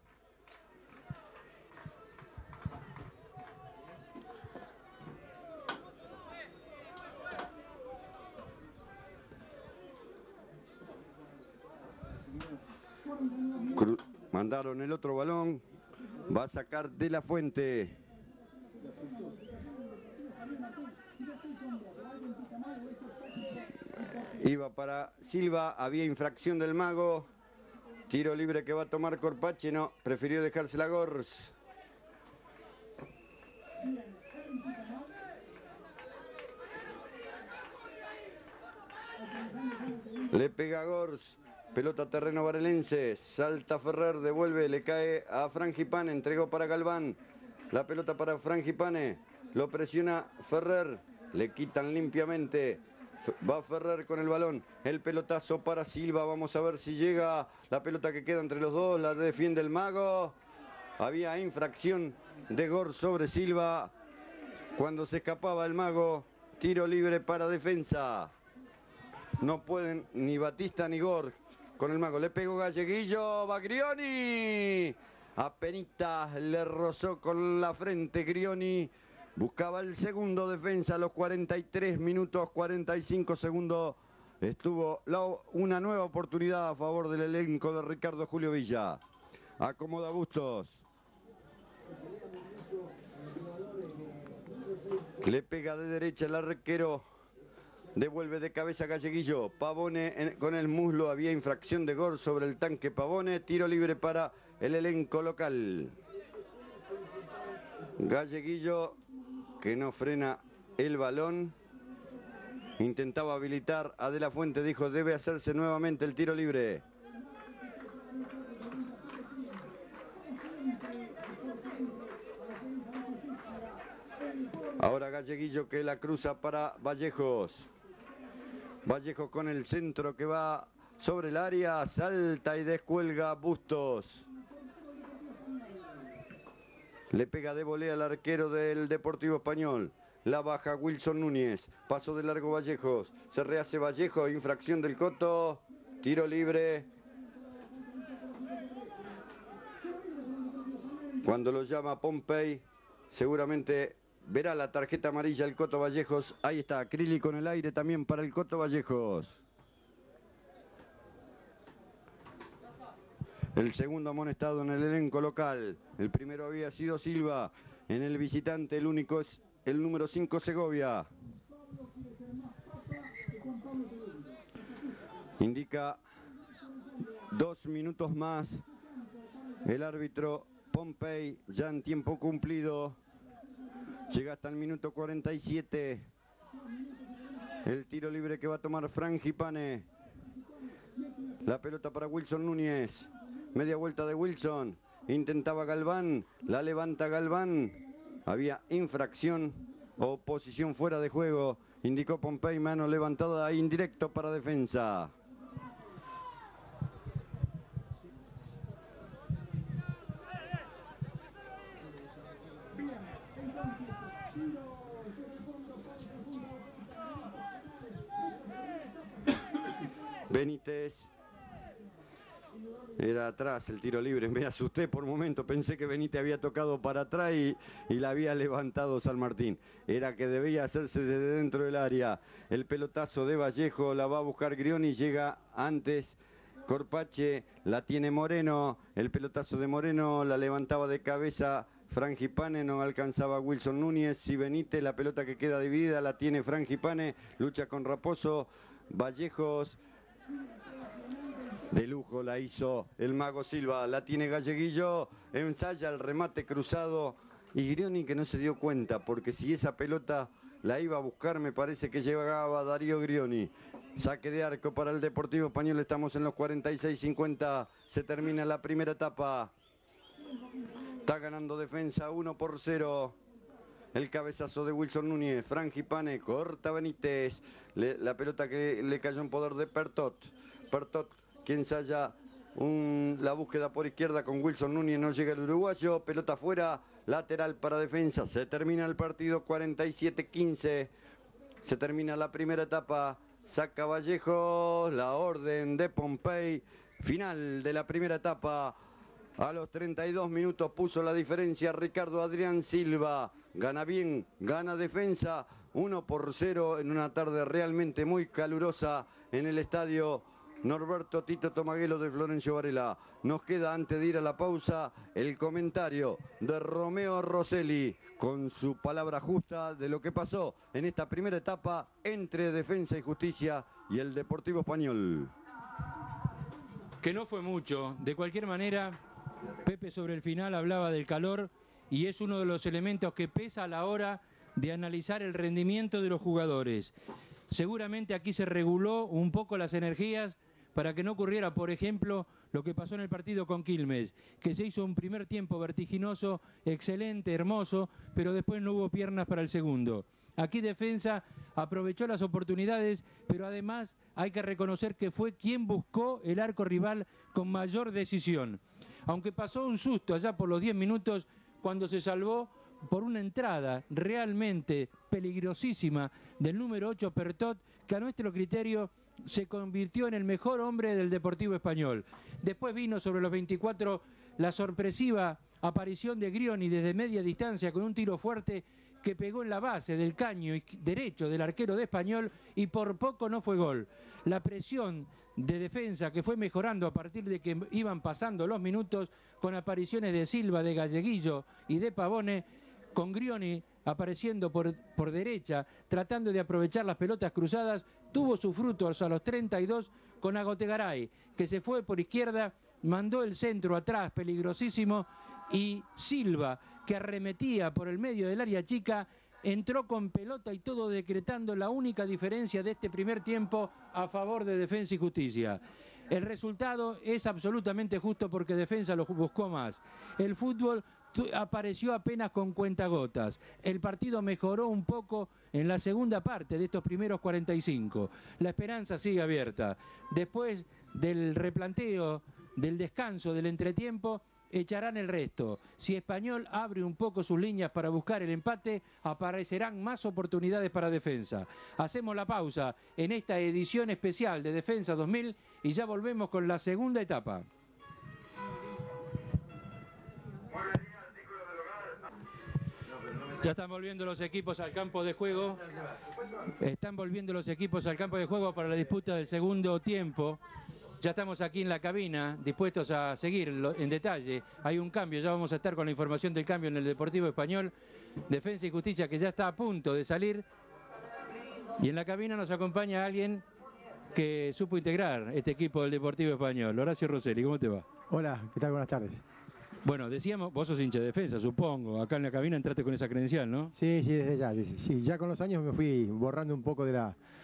Mandaron el otro balón, va a sacar de la Fuente. Iba para Silva, había infracción del mago. Tiro libre que va a tomar Corpache, no, prefirió dejársela a Gors. Le pega Gors. Pelota terreno varelense, salta Ferrer, devuelve, le cae a Frangipane, entregó para Galván. La pelota para Frangipane, lo presiona Ferrer, le quitan limpiamente. Va Ferrer con el balón, el pelotazo para Silva, vamos a ver si llega la pelota que queda entre los dos, la defiende el mago. Había infracción de Gor sobre Silva cuando se escapaba el mago. Tiro libre para defensa. No pueden ni Batista ni Gor con el mago. Le pegó Galleguillo, va Grioni. Apenitas le rozó con la frente Grioni. Buscaba el segundo defensa a los 43 minutos, 45 segundos. Estuvo una nueva oportunidad a favor del elenco de Ricardo Julio Villa. Acomoda Bustos. Le pega de derecha el arquero. Devuelve de cabeza Galleguillo. Pavone con el muslo. Había infracción de Gor sobre el tanque Pavone. Tiro libre para el elenco local. Galleguillo que no frena el balón. Intentaba habilitar a De la Fuente. Dijo debe hacerse nuevamente el tiro libre. Ahora Galleguillo que la cruza para Vallejos. Vallejos con el centro que va sobre el área, salta y descuelga Bustos. Le pega de volea al arquero del Deportivo Español. La baja Wilson Núñez, paso de largo Vallejos. Se rehace Vallejos, infracción del Coto, tiro libre. Cuando lo llama Pompey, seguramente verá la tarjeta amarilla el Coto Vallejos. Ahí está, acrílico en el aire también para el Coto Vallejos. El segundo amonestado en el elenco local. El primero había sido Silva. En el visitante el único es el número 5 Segovia. Indica 2 minutos más. El árbitro Pompey ya en tiempo cumplido. Llega hasta el minuto 47. El tiro libre que va a tomar Frangipane. La pelota para Wilson Núñez. Media vuelta de Wilson. Intentaba Galván. La levanta Galván. Había infracción o posición fuera de juego. Indicó Pompey, mano levantada ahí indirecto para defensa. Benítez. Era atrás el tiro libre. Me asusté por un momento. Pensé que Benítez había tocado para atrás y la había levantado San Martín. Era que debía hacerse desde dentro del área. El pelotazo de Vallejo. La va a buscar Grioni. Llega antes Corpache. La tiene Moreno. El pelotazo de Moreno. La levantaba de cabeza Frangipane. No alcanzaba Wilson Núñez. Y Benítez. La pelota que queda dividida la tiene Frangipane. Lucha con Raposo. Vallejos. De lujo la hizo el mago Silva, la tiene Galleguillo, ensaya el remate cruzado y Grioni que no se dio cuenta, porque si esa pelota la iba a buscar me parece que llegaba Darío Grioni. Saque de arco para el Deportivo Español, estamos en los 46-50, se termina la primera etapa. Está ganando defensa 1-0. El cabezazo de Wilson Núñez, Frangipane, corta Benítez. La pelota que le cayó en poder de Pertot. Pertot, quien ensaya la búsqueda por izquierda con Wilson Núñez, no llega el uruguayo. Pelota afuera, lateral para Defensa. Se termina el partido, 47-15. Se termina la primera etapa. Saca Vallejo, la orden de Pompey. Final de la primera etapa. A los 32 minutos puso la diferencia Ricardo Adrián Silva. Gana bien, gana Defensa, 1-0 en una tarde realmente muy calurosa en el estadio Norberto Tito Tomaguelo de Florencio Varela. Nos queda, antes de ir a la pausa, el comentario de Romeo Rosselli con su palabra justa de lo que pasó en esta primera etapa entre Defensa y Justicia y el Deportivo Español. Que no fue mucho, de cualquier manera, Pepe sobre el final hablaba del calor y es uno de los elementos que pesa a la hora de analizar el rendimiento de los jugadores. Seguramente aquí se reguló un poco las energías para que no ocurriera, por ejemplo, lo que pasó en el partido con Quilmes, que se hizo un primer tiempo vertiginoso, excelente, hermoso, pero después no hubo piernas para el segundo. Aquí Defensa aprovechó las oportunidades, pero además hay que reconocer que fue quien buscó el arco rival con mayor decisión. Aunque pasó un susto allá por los 10 minutos cuando se salvó por una entrada realmente peligrosísima del número 8 Pertot, que a nuestro criterio se convirtió en el mejor hombre del Deportivo Español. Después vino sobre los 24 la sorpresiva aparición de Grioni desde media distancia con un tiro fuerte que pegó en la base del caño derecho del arquero de Español y por poco no fue gol. La presión de Defensa que fue mejorando a partir de que iban pasando los minutos con apariciones de Silva, de Galleguillo y de Pavone, con Grioni apareciendo por derecha, tratando de aprovechar las pelotas cruzadas, tuvo sus frutos a los 32 con Agotegaray, que se fue por izquierda, mandó el centro atrás, peligrosísimo, y Silva, que arremetía por el medio del área chica, entró con pelota y todo decretando la única diferencia de este primer tiempo a favor de Defensa y Justicia. El resultado es absolutamente justo porque Defensa lo buscó más. El fútbol apareció apenas con cuentagotas. El partido mejoró un poco en la segunda parte de estos primeros 45. La esperanza sigue abierta. Después del replanteo, del descanso, del entretiempo, echarán el resto. Si Español abre un poco sus líneas para buscar el empate, aparecerán más oportunidades para Defensa. Hacemos la pausa en esta edición especial de Defensa 2000 y ya volvemos con la segunda etapa. Ya están volviendo los equipos al campo de juego. Están volviendo los equipos al campo de juego para la disputa del segundo tiempo. Ya estamos aquí en la cabina, dispuestos a seguir en detalle. Hay un cambio, ya vamos a estar con la información del cambio en el Deportivo Español. Defensa y Justicia, que ya está a punto de salir. Y en la cabina nos acompaña alguien que supo integrar este equipo del Deportivo Español. Horacio Rosselli, ¿cómo te va? Hola, ¿qué tal? Buenas tardes. Bueno, decíamos, vos sos hincha de Defensa, supongo. Acá en la cabina entraste con esa credencial, ¿no? Sí, desde ya. Sí, ya con los años me fui borrando un poco de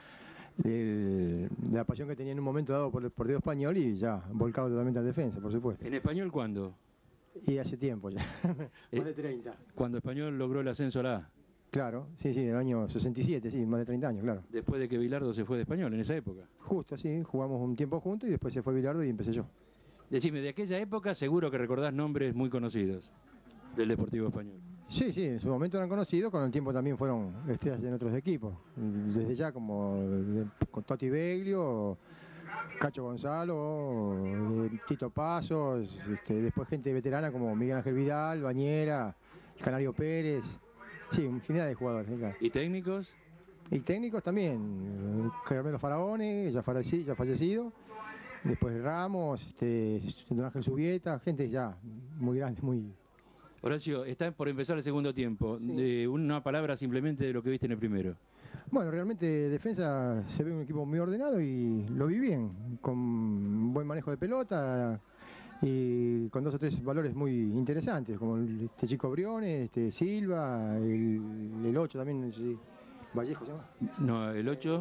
la pasión que tenía en un momento dado por el Deportivo Español y ya volcado totalmente a Defensa, por supuesto. ¿En Español cuándo? Y hace tiempo ya, más de 30. Cuando Español logró el ascenso a la A. Claro, sí, en el año 67, sí, más de 30 años, claro. Después de que Bilardo se fue de Español, en esa época. Justo, sí, jugamos un tiempo juntos y después se fue Bilardo y empecé yo. Decime, de aquella época seguro que recordás nombres muy conocidos del Deportivo Español. Sí, en su momento eran conocidos, con el tiempo también fueron estrellas en otros equipos. Desde ya como con Totti Beglio, Cacho Gonzalo, Tito Pasos, después gente veterana como Miguel Ángel Vidal, Bañera, Canario Pérez, sí, infinidad de jugadores. Claro. ¿Y técnicos? Y técnicos también, Carmelo Faraone, ya fallecido. Después Ramos, Don Ángel Subieta, gente ya muy grande, muy... Horacio, está por empezar el segundo tiempo. Sí. Una palabra simplemente de lo que viste en el primero. Bueno, realmente Defensa se ve un equipo muy ordenado y lo vi bien, con buen manejo de pelota y con 2 o 3 valores muy interesantes, como este chico Briones, Silva, el 8 también, sí. Vallejo se llama. No, el 8,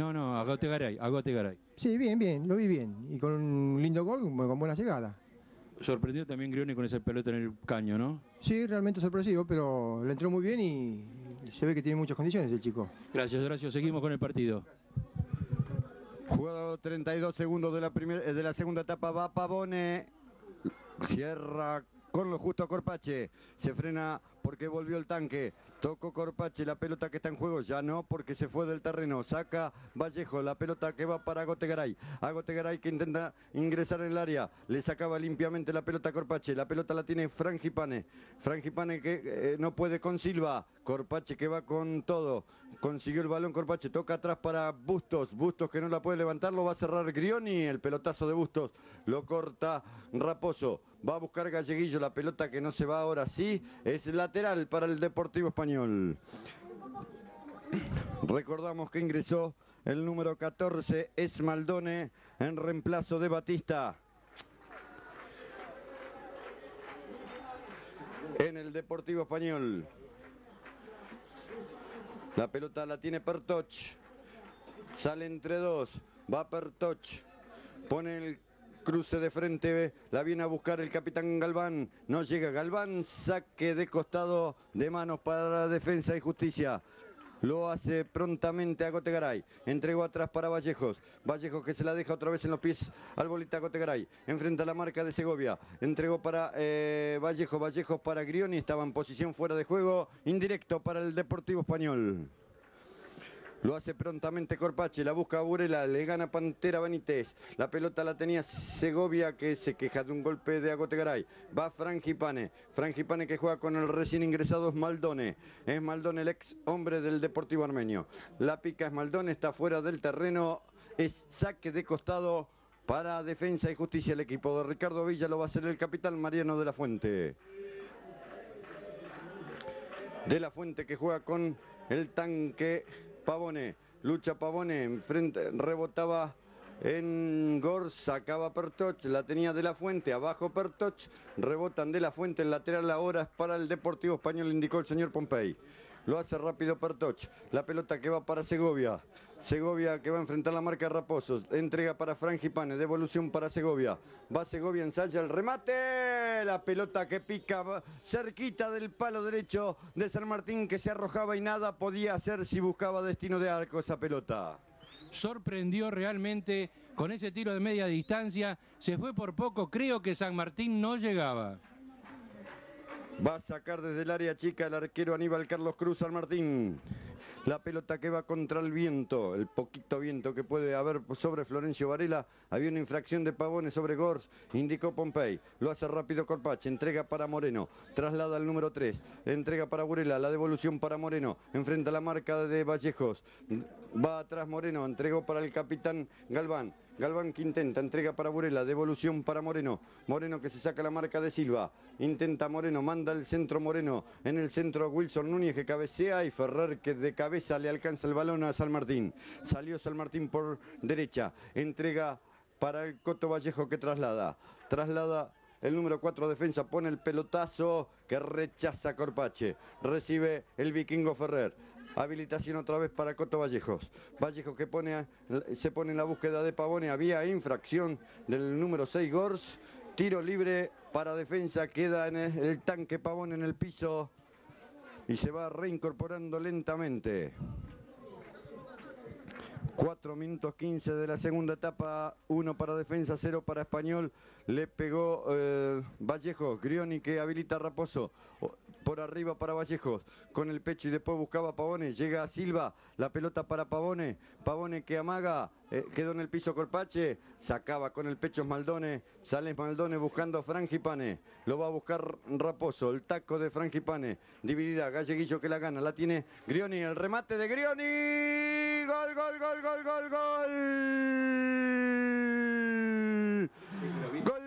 Agotegaray. Sí, bien, lo vi bien. Y con un lindo gol, con buena llegada. Sorprendió también Grioni con esa pelota en el caño, ¿no? Sí, realmente sorpresivo, pero le entró muy bien y se ve que tiene muchas condiciones el chico. Gracias, Horacio. Seguimos con el partido. Jugado 32 segundos de la segunda etapa, va Pavone. Cierra con lo justo a Corpache. Se frena porque volvió el tanque. Tocó Corpache, la pelota que está en juego. Ya no, porque se fue del terreno. Saca Vallejo, la pelota que va para Agotegaray. Agotegaray que intenta ingresar en el área. Le sacaba limpiamente la pelota a Corpache. La pelota la tiene Frangipane. Frangipane que no puede con Silva. Corpache que va con todo. Consiguió el balón Corpache. Toca atrás para Bustos. Bustos que no la puede levantar. Lo va a cerrar Grioni. El pelotazo de Bustos lo corta Raposo. Va a buscar Galleguillo. La pelota que no se va ahora sí. Es lateral para el Deportivo Español. Recordamos que ingresó el número 14, es Maldone, en reemplazo de Batista. En el Deportivo Español. La pelota la tiene Pertoch. Sale entre dos. Va Pertoch. Pone el cruce de frente. La viene a buscar el capitán Galván. No llega Galván. Saque de costado de manos para la Defensa y Justicia. Lo hace prontamente a Agotegaray. Entregó atrás para Vallejos. Vallejos que se la deja otra vez en los pies al bolita Agotegaray. Enfrenta la marca de Segovia. Entregó para Vallejos. Vallejos para Grioni. Estaba en posición fuera de juego. Indirecto para el Deportivo Español. Lo hace prontamente Corpache, la busca Burela, le gana Pantera Benítez. La pelota la tenía Segovia que se queja de un golpe de Agotegaray. Va Frangipane, Frangipane que juega con el recién ingresado Maldone. Es Maldone el ex hombre del Deportivo Armenio. La pica es Maldone, está fuera del terreno, es saque de costado para Defensa y Justicia. El equipo de Ricardo Villa lo va a hacer el capitán Mariano de la Fuente. De la Fuente que juega con el tanque Pavone, lucha Pavone, enfrente, rebotaba en Gors, sacaba Pertoch, la tenía de la Fuente, abajo Pertoch, rebotan de la Fuente, el lateral ahora es para el Deportivo Español, indicó el señor Pompey. Lo hace rápido Pertoch, la pelota que va para Segovia. Segovia que va a enfrentar la marca Raposo. Entrega para Frangipane, devolución para Segovia. Va Segovia, ensaya el remate. La pelota que pica cerquita del palo derecho de San Martín que se arrojaba y nada podía hacer si buscaba destino de arco esa pelota. Sorprendió realmente con ese tiro de media distancia. Se fue por poco, creo que San Martín no llegaba. Va a sacar desde el área chica el arquero Aníbal Carlos Cruz San Martín. La pelota que va contra el viento, el poquito viento que puede haber sobre Florencio Varela. Había una infracción de Pavone sobre Gors, indicó Pompey. Lo hace rápido Corpache, entrega para Moreno, traslada al número 3, entrega para Burela, la devolución para Moreno, enfrenta la marca de Vallejos. Va atrás Moreno, entregó para el capitán Galván. Galván que intenta, entrega para Burela, devolución para Moreno. Moreno que se saca la marca de Silva. Intenta Moreno, manda el centro Moreno. En el centro Wilson Núñez que cabecea y Ferrer que de cabeza le alcanza el balón a San Martín. Salió San Martín por derecha. Entrega para el Coto Vallejo que traslada. Traslada el número 4 defensa, pone el pelotazo que rechaza Corpache. Recibe el vikingo Ferrer. Habilitación otra vez para Coto Vallejos. Vallejos que se pone en la búsqueda de Pavone. Había infracción del número 6 Gors. Tiro libre para Defensa. Queda en el tanque Pavone en el piso. Y se va reincorporando lentamente. 4 minutos 15 de la segunda etapa. 1 para Defensa, 0 para Español. Le pegó Vallejos. Grioni que habilita a Raposo. Por arriba para Vallejos, con el pecho y después buscaba Pavone, llega a Silva, la pelota para Pavone, Pavone que amaga, quedó en el piso Corpache, sacaba con el pecho Maldone, sale Maldone buscando a Frangipane, lo va a buscar Raposo, el taco de Frangipane, dividida, Galleguillo que la gana, la tiene Grioni, el remate de Grioni, gol, gol, gol, gol, gol, gol, gol.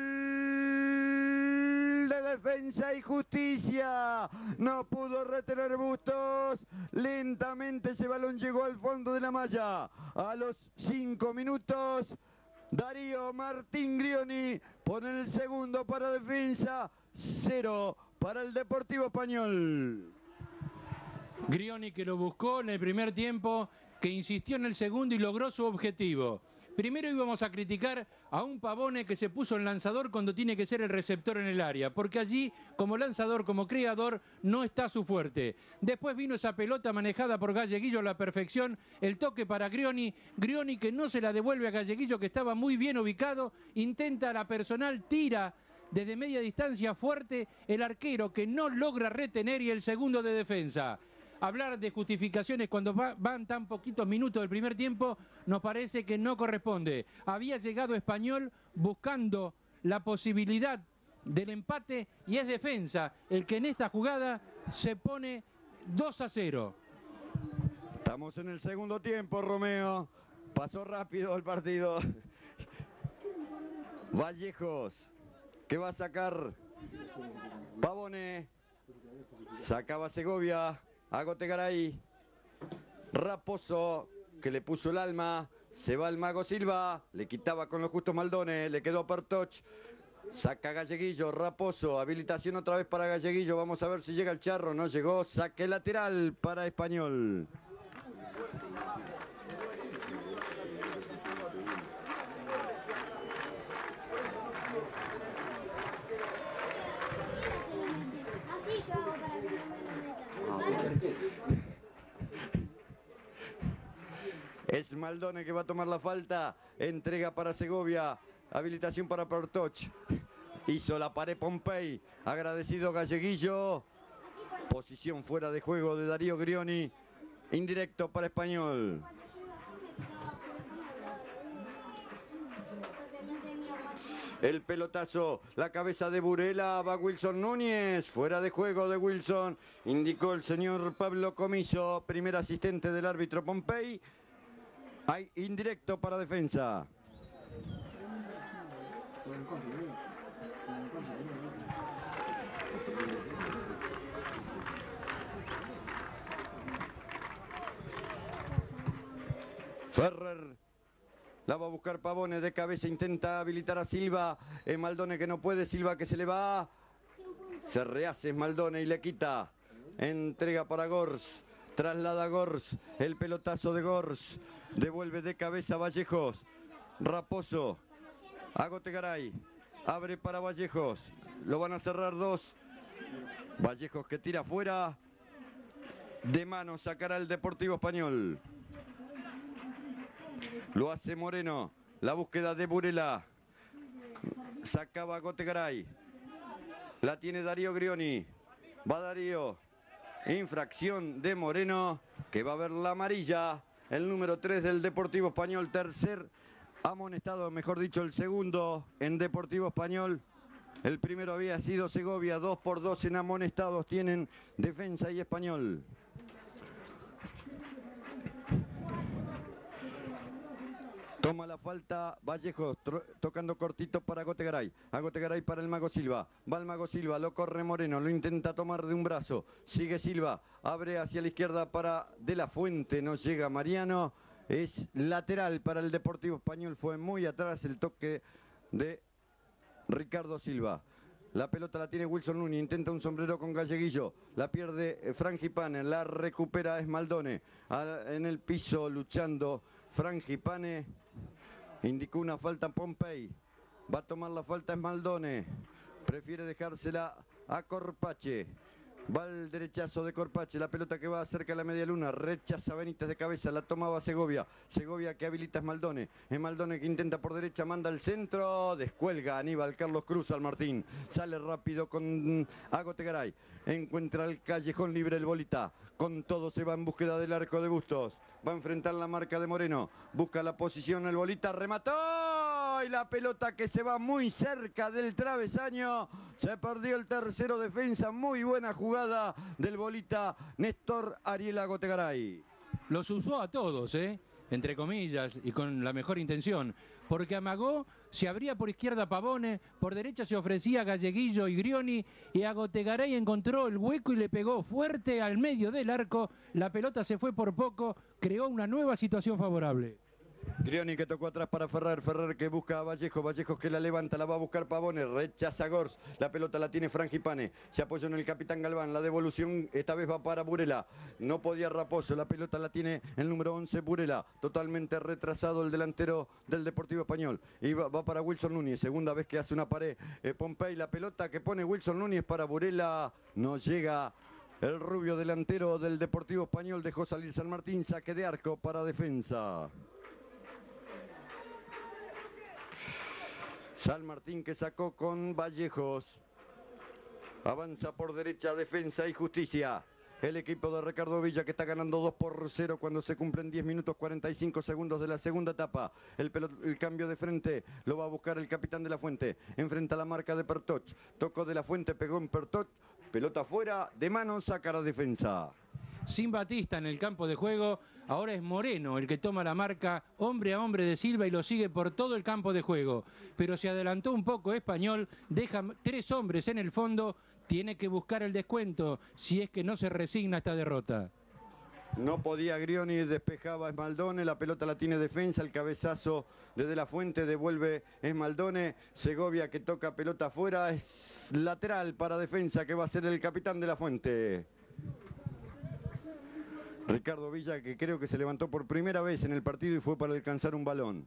Defensa y Justicia, no pudo retener Bustos, lentamente ese balón llegó al fondo de la malla, a los 5 minutos, Darío Martín Grioni pone el segundo para Defensa, 0 para el Deportivo Español. Grioni que lo buscó en el primer tiempo, que insistió en el segundo y logró su objetivo. Primero íbamos a criticar a un Pavone que se puso en lanzador cuando tiene que ser el receptor en el área, porque allí, como lanzador, como creador, no está su fuerte. Después vino esa pelota manejada por Galleguillo a la perfección, el toque para Grioni, Grioni que no se la devuelve a Galleguillo, que estaba muy bien ubicado, intenta la personal, tira desde media distancia fuerte, el arquero que no logra retener y el segundo de defensa. Hablar de justificaciones cuando van tan poquitos minutos del primer tiempo nos parece que no corresponde. Había llegado Español buscando la posibilidad del empate y es defensa el que en esta jugada se pone 2-0. Estamos en el segundo tiempo, Romeo. Pasó rápido el partido. Vallejos, que va a sacar Pavone. Sacaba Segovia. Agotegaray, Raposo, que le puso el alma, se va el Mago Silva, le quitaba con lo justo Maldone, le quedó Pertoch, saca Galleguillo, Raposo, habilitación otra vez para Galleguillo, vamos a ver si llega el Charro, no llegó, saque lateral para Español. Es Maldone que va a tomar la falta. Entrega para Segovia. Habilitación para Pertoch. Hizo la pared Pompey. Agradecido Galleguillo. Posición fuera de juego de Darío Grioni. Indirecto para Español. El pelotazo, la cabeza de Burela, va Wilson Núñez, fuera de juego de Wilson, indicó el señor Pablo Comiso, primer asistente del árbitro Pompey. Hay indirecto para defensa. Ferrer. La va a buscar Pavone, de cabeza intenta habilitar a Silva. Maldone que no puede, Silva que se le va. Se rehace Maldone y le quita. Entrega para Gors. Traslada a Gors. El pelotazo de Gors. Devuelve de cabeza Vallejos. Raposo. Agotegaray. Abre para Vallejos. Lo van a cerrar dos. Vallejos que tira afuera. De mano sacará el Deportivo Español. Lo hace Moreno. La búsqueda de Burela. Sacaba Agotegaray. La tiene Darío Grioni. Va Darío. Infracción de Moreno. Que va a ver la amarilla. El número 3 del Deportivo Español. Tercer amonestado, mejor dicho, el segundo en Deportivo Español. El primero había sido Segovia. 2-2 en amonestados tienen Defensa y Español. Toma la falta Vallejos, tocando cortito para Agotegaray. Agotegaray para el Mago Silva. Va el Mago Silva, lo corre Moreno, lo intenta tomar de un brazo. Sigue Silva, abre hacia la izquierda para De la Fuente, no llega Mariano. Es lateral para el Deportivo Español, fue muy atrás el toque de Ricardo Silva. La pelota la tiene Wilson Núñez, intenta un sombrero con Galleguillo, la pierde Frangipane, la recupera Esmaldone. En el piso luchando Frangipane, indicó una falta Pompey, va a tomar la falta Esmaldone, prefiere dejársela a Corpache. Va el derechazo de Corpache, la pelota que va cerca de la media luna, rechaza Benítez de cabeza, la tomaba Segovia. Segovia que habilita Esmaldone. Esmaldone que intenta por derecha, manda al centro, descuelga Aníbal Carlos Cruz al Martín. Sale rápido con Agotegaray. Encuentra el callejón libre el Bolita. Con todo se va en búsqueda del arco de Bustos. Va a enfrentar la marca de Moreno. Busca la posición el Bolita, remató. Y la pelota que se va muy cerca del travesaño. Se perdió el tercero defensa. Muy buena jugada del Bolita Néstor Ariel Agotegaray. Los usó a todos, entre comillas, y con la mejor intención. Porque amagó, se abría por izquierda Pavone, por derecha se ofrecía Galleguillo y Grioni, y Agotegaray encontró el hueco y le pegó fuerte al medio del arco. La pelota se fue por poco, creó una nueva situación favorable. Grioni que tocó atrás para Ferrer, Ferrer que busca a Vallejo, Vallejos que la levanta, la va a buscar Pavone, rechaza Gors, la pelota la tiene Frangipane, se apoyó en el capitán Galván, la devolución esta vez va para Burela, no podía Raposo, la pelota la tiene el número 11 Burela, totalmente retrasado el delantero del Deportivo Español, y va para Wilson Núñez, segunda vez que hace una pared Pompey, la pelota que pone Wilson Núñez para Burela, no llega. El rubio delantero del Deportivo Español dejó salir San Martín, saque de arco para defensa. San Martín que sacó con Vallejos. Avanza por derecha, Defensa y Justicia. El equipo de Ricardo Villa que está ganando 2-0 cuando se cumplen 10 minutos 45 segundos de la segunda etapa. El cambio de frente lo va a buscar el capitán de la Fuente. Enfrenta la marca de Pertoch. Tocó de la Fuente, pegó en Pertoch. Pelota fuera, de mano, saca la defensa. Sin Batista en el campo de juego, ahora es Moreno el que toma la marca hombre a hombre de Silva y lo sigue por todo el campo de juego. Pero se adelantó un poco Español, deja 3 hombres en el fondo, tiene que buscar el descuento si es que no se resigna a esta derrota. No podía Grioni, despejaba Esmaldone, la pelota la tiene Defensa, el cabezazo desde la Fuente devuelve Esmaldone, Segovia que toca pelota afuera, es lateral para Defensa que va a ser el capitán de la Fuente. Ricardo Villa que creo que se levantó por primera vez en el partido y fue para alcanzar un balón.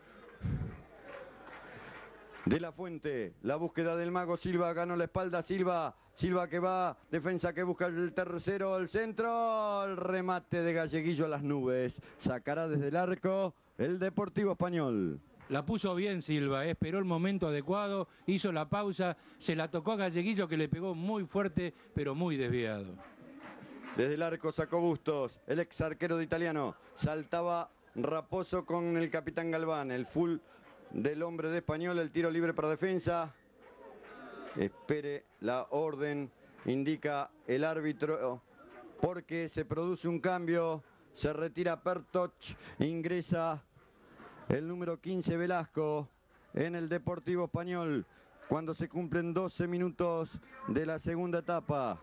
De la Fuente, la búsqueda del mago Silva, ganó la espalda Silva, Silva que va, Defensa que busca el tercero, el centro, el remate de Galleguillo a las nubes, sacará desde el arco el Deportivo Español. La puso bien Silva, esperó el momento adecuado, hizo la pausa, se la tocó a Galleguillo que le pegó muy fuerte, pero muy desviado. Desde el arco sacó Bustos, el ex arquero de Italiano, saltaba Raposo con el capitán Galván, el full del hombre de Español, el tiro libre para Defensa. Espere la orden, indica el árbitro, porque se produce un cambio, se retira Pertoch, ingresa el número 15 Velasco en el Deportivo Español, cuando se cumplen 12 minutos de la segunda etapa.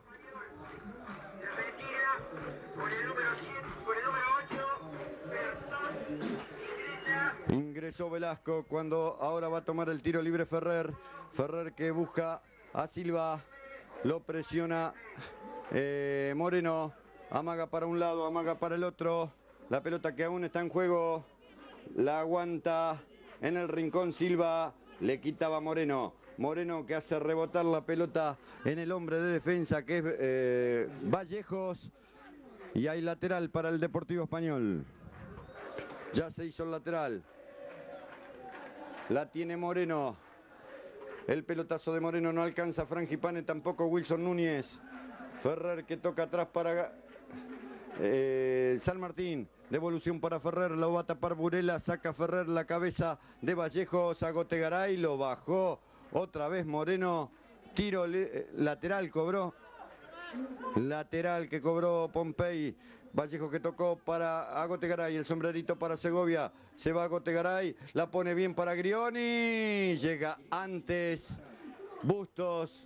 Ingresó Velasco cuando ahora va a tomar el tiro libre Ferrer. Ferrer que busca a Silva. Lo presiona Moreno. Amaga para un lado, amaga para el otro. La pelota que aún está en juego. La aguanta en el rincón Silva. Le quitaba Moreno. Moreno que hace rebotar la pelota en el hombre de Defensa que es Vallejos. Y hay lateral para el Deportivo Español. Ya se hizo el lateral. La tiene Moreno. El pelotazo de Moreno no alcanza Frangipane, tampoco Wilson Núñez. Ferrer que toca atrás para San Martín. Devolución para Ferrer, lo va a tapar Burela. Saca Ferrer la cabeza de Vallejos a Gotegaray. Lo bajó otra vez Moreno. Tiro lateral cobró. Lateral que cobró Pompey. Vallejo que tocó para Gotegaray, el sombrerito para Segovia, se va a Gotegaray, la pone bien para Grioni, llega antes Bustos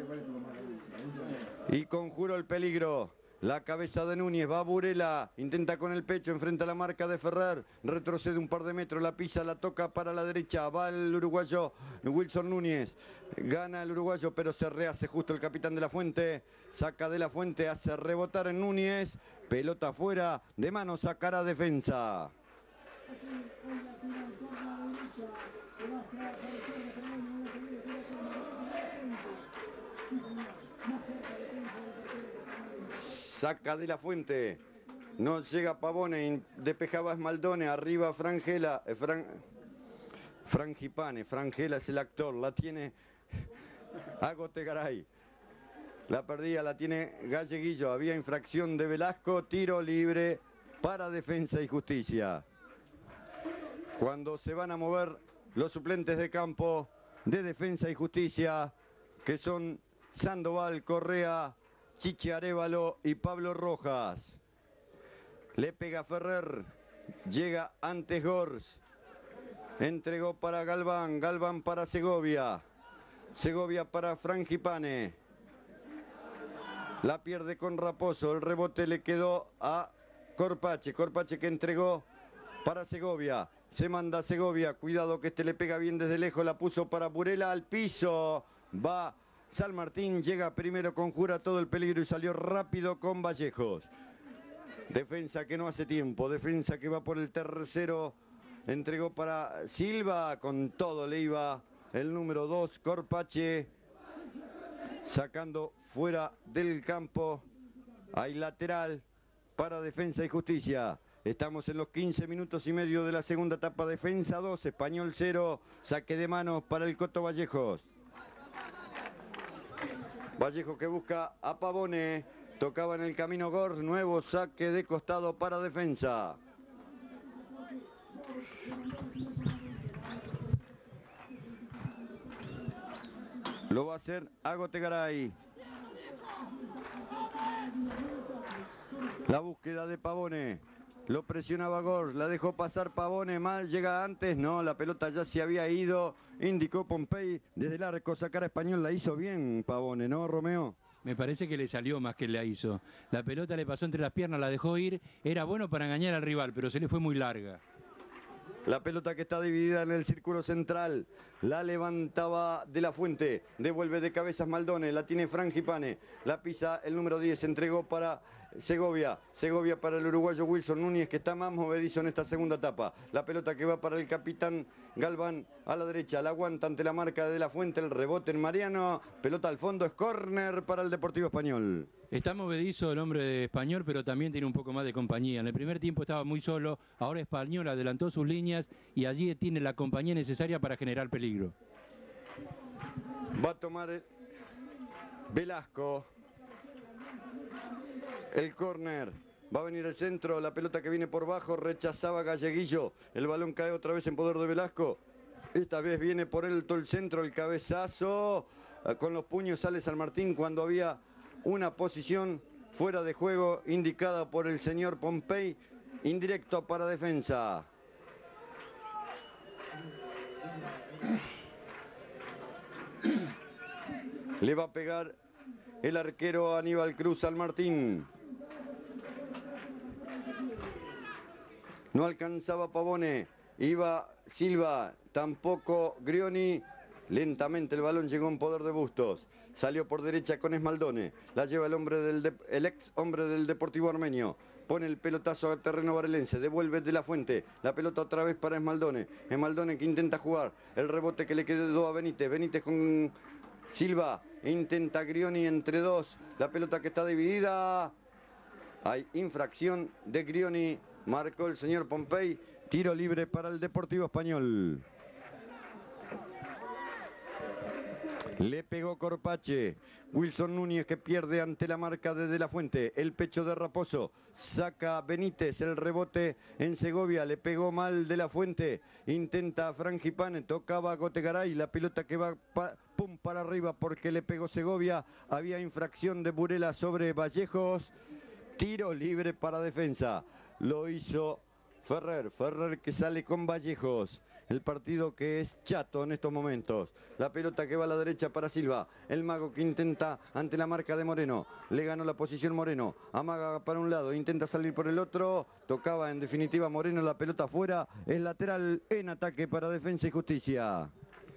y conjuró el peligro. La cabeza de Núñez, va a Burela, intenta con el pecho, enfrenta la marca de Ferrer, retrocede un par de metros, la pisa, la toca para la derecha, va el uruguayo Wilson Núñez, gana el uruguayo pero se rehace justo el capitán de la Fuente, saca de la Fuente, hace rebotar en Núñez, pelota afuera, de mano sacará Defensa. Saca de la Fuente, no llega Pavone, despejaba Esmaldone, arriba Frangela, Frangipane, Frangela es el actor, la tiene Gotegaray, la perdía, la tiene Galleguillo, había infracción de Velasco, tiro libre para Defensa y Justicia. Cuando se van a mover los suplentes de campo de Defensa y Justicia, que son Sandoval, Correa, Chichi Arévalo y Pablo Rojas. Le pega Ferrer, llega antes Gors, entregó para Galván, Galván para Segovia, Segovia para Frangipane, la pierde con Raposo, el rebote le quedó a Corpache, Corpache que entregó para Segovia, Se manda Segovia. Cuidado que este le pega bien desde lejos. La puso para Burela al piso. Va San Martín. Llega primero, conjura todo el peligro y salió rápido con Vallejos. Defensa que no hace tiempo. Defensa que va por el tercero. Entregó para Silva. Con todo le iba el número 2, Corpache. Sacando fuera del campo. Hay lateral para Defensa y Justicia. Estamos en los 15 minutos y medio de la segunda etapa. Defensa 2, Español 0. Saque de manos para el Coto Vallejos. Vallejos que busca a Pavone. Tocaba en el camino Gor. Nuevo saque de costado para Defensa. Lo va a hacer Agotegaray. La búsqueda de Pavone. Lo presionaba Gor. La dejó pasar Pavone. Mal llega antes. No, la pelota ya se había ido. Indicó Pompey desde el arco. Sacar a Español. La hizo bien Pavone, ¿no, Romeo? Me parece que le salió más que la hizo. La pelota le pasó entre las piernas, la dejó ir. Era bueno para engañar al rival, pero se le fue muy larga. La pelota que está dividida en el círculo central. La levantaba de la Fuente. Devuelve de cabezas Maldone. La tiene Frangipane. La pisa el número 10. Entregó para Segovia. Segovia para el uruguayo Wilson Núñez, que está más movedizo en esta segunda etapa. La pelota que va para el capitán Galván a la derecha. La aguanta ante la marca de la Fuente. El rebote en Mariano. Pelota al fondo. Es córner para el Deportivo Español. Está movedizo el hombre de Español, pero también tiene un poco más de compañía. En el primer tiempo estaba muy solo, ahora Español adelantó sus líneas y allí tiene la compañía necesaria para generar peligro. Va a tomar Velasco el córner. Va a venir el centro, la pelota que viene por bajo, rechazaba Galleguillo. El balón cae otra vez en poder de Velasco. Esta vez viene por alto el centro, el cabezazo. Con los puños sale San Martín cuando había una posición fuera de juego indicada por el señor Pompey. Indirecto para Defensa. Le va a pegar el arquero Aníbal Cruz al Martín. No alcanzaba Pavone. Iba Silva. Tampoco Grioni. Lentamente el balón llegó en poder de Bustos. Salió por derecha con Esmaldone. La lleva el ex hombre del Deportivo Armenio. Pone el pelotazo a terreno varelense. Devuelve de la Fuente. La pelota otra vez para Esmaldone. Esmaldone que intenta jugar. El rebote que le quedó a Benítez. Benítez con Silva. Intenta Grioni entre dos. La pelota que está dividida. Hay infracción de Grioni. Marcó el señor Pompey. Tiro libre para el Deportivo Español. Le pegó Corpache. Wilson Núñez que pierde ante la marca de De la Fuente. El pecho de Raposo. Saca Benítez. El rebote en Segovia. Le pegó mal De la Fuente. Intenta Frangipane. Tocaba a Gotegaray. La pelota que va pum para arriba porque le pegó Segovia. Había infracción de Burela sobre Vallejos. Tiro libre para Defensa. Lo hizo Ferrer. Ferrer que sale con Vallejos. El partido que es chato en estos momentos. La pelota que va a la derecha para Silva. El mago que intenta ante la marca de Moreno. Le ganó la posición Moreno. Amaga para un lado. Intenta salir por el otro. Tocaba en definitiva Moreno. La pelota afuera. Es lateral en ataque para Defensa y Justicia.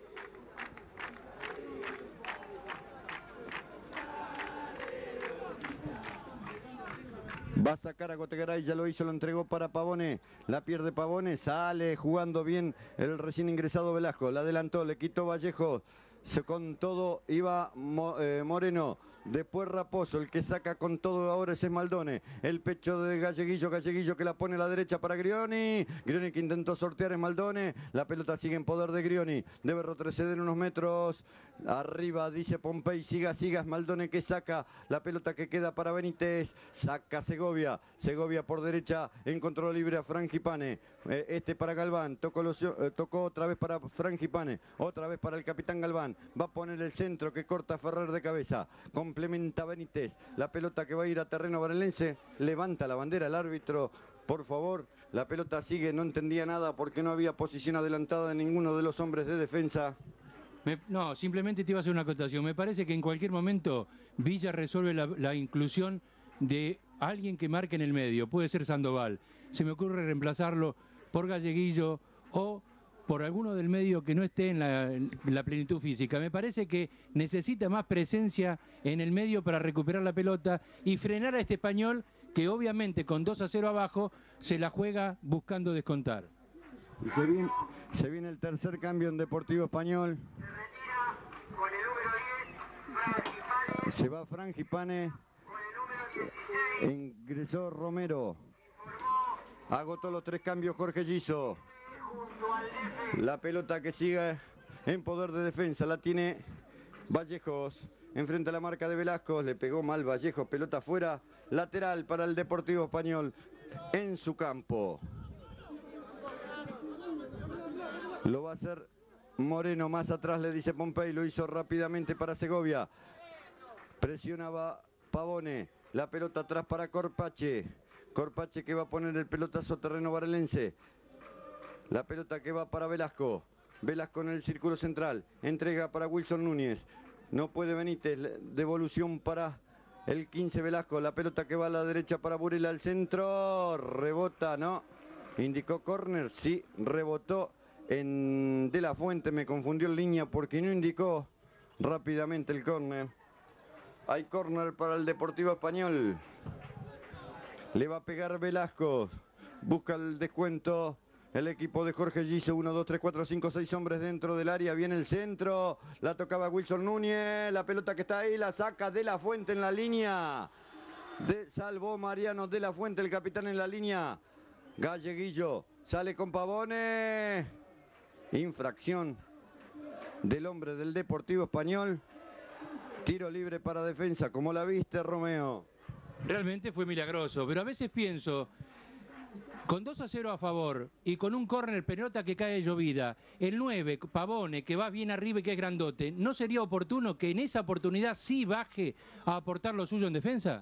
Va a sacar a Gotegaray, ya lo hizo, lo entregó para Pavone. La pierde Pavone, sale jugando bien el recién ingresado Velasco. La adelantó, le quitó Vallejo. Con todo iba Moreno. Después Raposo, el que saca con todo ahora es Esmaldone. El pecho de Galleguillo, Galleguillo que la pone a la derecha para Grioni. Grioni que intentó sortear Esmaldone. La pelota sigue en poder de Grioni. Debe retroceder unos metros. Arriba dice Pompey, siga Esmaldone que saca. La pelota que queda para Benítez. Saca Segovia. Segovia por derecha. Encontró libre a Frangipane. Este para Galván. Tocó otra vez para Frangipane. Otra vez para el capitán Galván. Va a poner el centro que corta Ferrer de cabeza. Complementa Benítez. La pelota que va a ir a terreno varelense. Levanta la bandera el árbitro. Por favor, la pelota sigue. No entendía nada porque no había posición adelantada de ninguno de los hombres de Defensa. No, simplemente te iba a hacer una acotación. Me parece que en cualquier momento Villa resuelve la inclusión de alguien que marque en el medio. Puede ser Sandoval. Se me ocurre reemplazarlo por Galleguillo o por alguno del medio que no esté en la plenitud física. Me parece que necesita más presencia en el medio para recuperar la pelota y frenar a este Español que obviamente con 2-0 abajo se la juega buscando descontar. Y se viene el tercer cambio en Deportivo Español. Se va Frangipane. Ingresó Romero. Agotó los 3 cambios Jorge Giso. La pelota que sigue en poder de defensa la tiene Vallejos. Enfrente a la marca de Velasco. Le pegó mal Vallejos. Pelota afuera. Lateral para el Deportivo Español en su campo. Lo va a hacer Moreno. Más atrás le dice Pompey. Lo hizo rápidamente para Segovia. Presionaba Pavone. La pelota atrás para Corpache. Corpache que va a poner el pelotazo a terreno varelense. La pelota que va para Velasco. Velasco en el círculo central. Entrega para Wilson Núñez. No puede Benítez. Devolución para el 15 Velasco. La pelota que va a la derecha para Burela. Al centro. Rebota, ¿no? Indicó córner. Sí, rebotó en De La Fuente. Me confundió en línea porque no indicó rápidamente el córner. Hay córner para el Deportivo Español. Le va a pegar Velasco. Busca el descuento. El equipo de Jorge Giso, 1, 2, 3, 4, 5, 6 hombres dentro del área. Viene el centro. La tocaba Wilson Núñez. La pelota que está ahí la saca De La Fuente en la línea. Salvó Mariano De La Fuente, el capitán en la línea. Galleguillo sale con Pavone. Infracción del hombre del Deportivo Español. Tiro libre para defensa. ¿Cómo la viste, Romeo? Realmente fue milagroso, pero a veces pienso, con 2-0 a favor y con un córner pelota que cae llovida, el 9, Pavone, que va bien arriba y que es grandote, ¿no sería oportuno que en esa oportunidad sí baje a aportar lo suyo en defensa?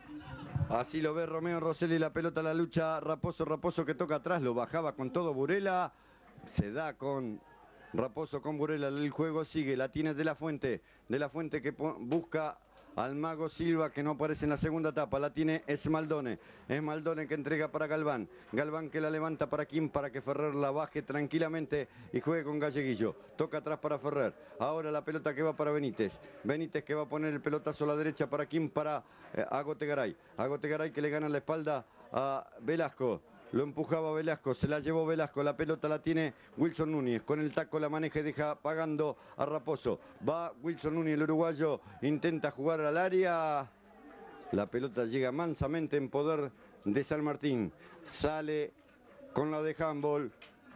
Así lo ve Romeo Rosselli, la pelota a la lucha, Raposo que toca atrás, lo bajaba con todo Burela, se da con Raposo con Burela, el juego sigue, la tiene De La Fuente que busca al Mago Silva que no aparece en la segunda etapa, la tiene Esmaldone que entrega para Galván que la levanta para Kim para que Ferrer la baje tranquilamente y juegue con Galleguillo, toca atrás para Ferrer, ahora la pelota que va para Benítez que va a poner el pelotazo a la derecha para Kim para Agotegaray que le gana la espalda a Velasco. Lo empujaba Velasco, se la llevó Velasco, la pelota la tiene Wilson Núñez, con el taco la maneja y deja pagando a Raposo. Va Wilson Núñez, el uruguayo, intenta jugar al área. La pelota llega mansamente en poder de San Martín. Sale con la de handball.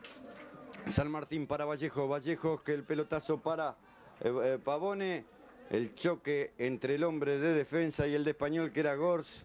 San Martín para Vallejos que el pelotazo para Pavone. El choque entre el hombre de defensa y el de Español que era Gors.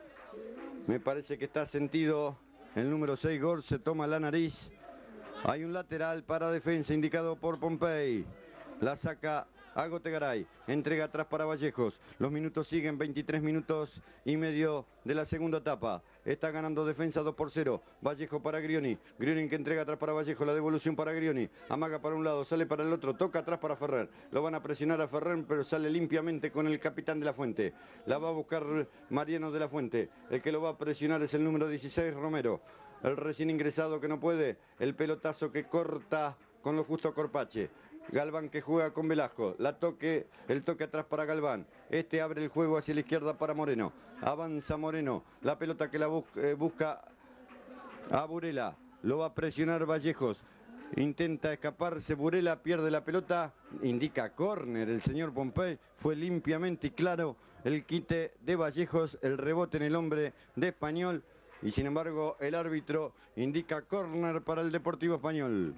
Me parece que está sentido. El número 6, Gors, se toma la nariz. Hay un lateral para defensa indicado por Pompey. La saca Agotegaray. Entrega atrás para Vallejos. Los minutos siguen, 23 minutos y medio de la segunda etapa. Está ganando defensa 2-0. Vallejo para Grioni. Grioni que entrega atrás para Vallejo. La devolución para Grioni. Amaga para un lado, sale para el otro. Toca atrás para Ferrer. Lo van a presionar a Ferrer, pero sale limpiamente con el capitán De La Fuente. La va a buscar Mariano De La Fuente. El que lo va a presionar es el número 16, Romero. El recién ingresado que no puede. El pelotazo que corta con lo justo a Corpache. Galván que juega con Velasco, el toque atrás para Galván, abre el juego hacia la izquierda para Moreno, avanza Moreno, la pelota que la busca a Burela, lo va a presionar Vallejos, intenta escaparse Burela, pierde la pelota, indica córner el señor Pompey, fue limpiamente y claro el quite de Vallejos, el rebote en el hombre de Español y sin embargo el árbitro indica córner para el Deportivo Español.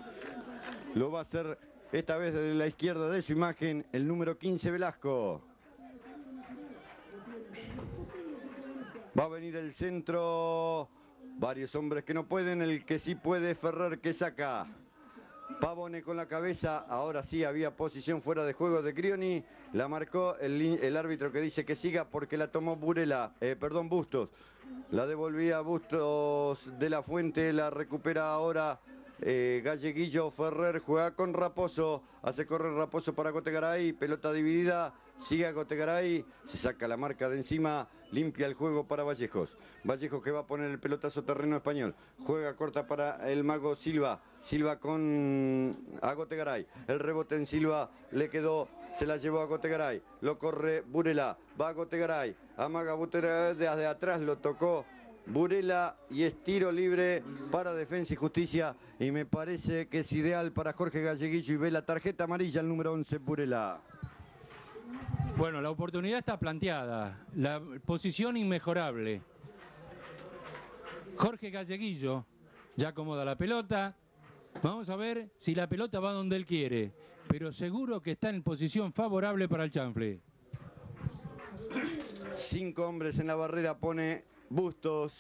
Lo va a hacer esta vez desde la izquierda de su imagen, el número 15, Velasco. Va a venir el centro. Varios hombres que no pueden, el que sí puede, Ferrer que saca. Pavone con la cabeza, ahora sí había posición fuera de juego de Grioni. La marcó el árbitro que dice que siga porque la tomó Bustos. La devolvía Bustos De La Fuente, la recupera ahora Galleguillo. Ferrer juega con Raposo, hace correr Raposo para Gotegaray, pelota dividida, sigue a Gotegaray, se saca la marca de encima, limpia el juego para Vallejos. Vallejos que va a poner el pelotazo terreno español, juega corta para el mago Silva, Silva con a Gotegaray, el rebote en Silva le quedó, se la llevó a Gotegaray, lo corre Burela, va a Gotegaray, amaga Gotegaray desde atrás, lo tocó Burela y es tiro libre para Defensa y Justicia, y me parece que es ideal para Jorge Galleguillo y ve la tarjeta amarilla el número 11 Burela. Bueno, la oportunidad está planteada, la posición inmejorable. Jorge Galleguillo ya acomoda la pelota, vamos a ver si la pelota va donde él quiere, pero seguro que está en posición favorable para el chanfle. 5 hombres en la barrera pone Bustos.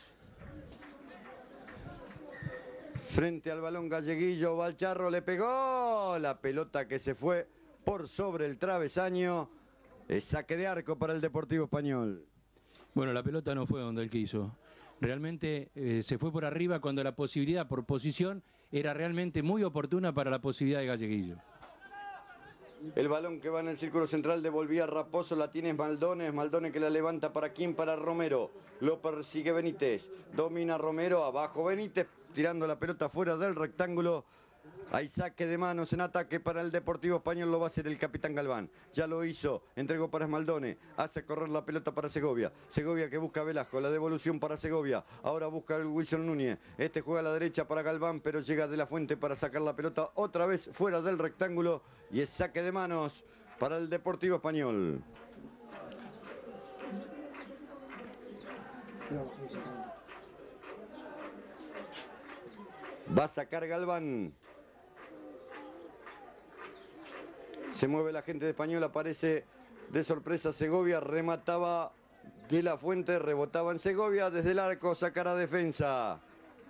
Frente al balón Galleguillo, Balcharro le pegó. La pelota que se fue por sobre el travesaño. Es saque de arco para el Deportivo Español. Bueno, la pelota no fue donde él quiso. Realmente se fue por arriba cuando la posibilidad por posición era realmente muy oportuna para la posibilidad de Galleguillo. El balón que va en el círculo central devolvía Raposo, la tiene Maldones, Maldones que la levanta para quién, para Romero, lo persigue Benítez, domina Romero, abajo Benítez, tirando la pelota fuera del rectángulo. Hay saque de manos en ataque para el Deportivo Español, lo va a hacer el capitán Galván. Ya lo hizo, entregó para Esmaldone, hace correr la pelota para Segovia. Segovia que busca a Velasco, la devolución para Segovia. Ahora busca el Wilson Núñez. Este juega a la derecha para Galván, pero llega de la Fuente para sacar la pelota otra vez fuera del rectángulo. Y es saque de manos para el Deportivo Español. Va a sacar Galván. Se mueve la gente de Español, aparece de sorpresa Segovia, remataba de la Fuente, rebotaba en Segovia, desde el arco sacará defensa.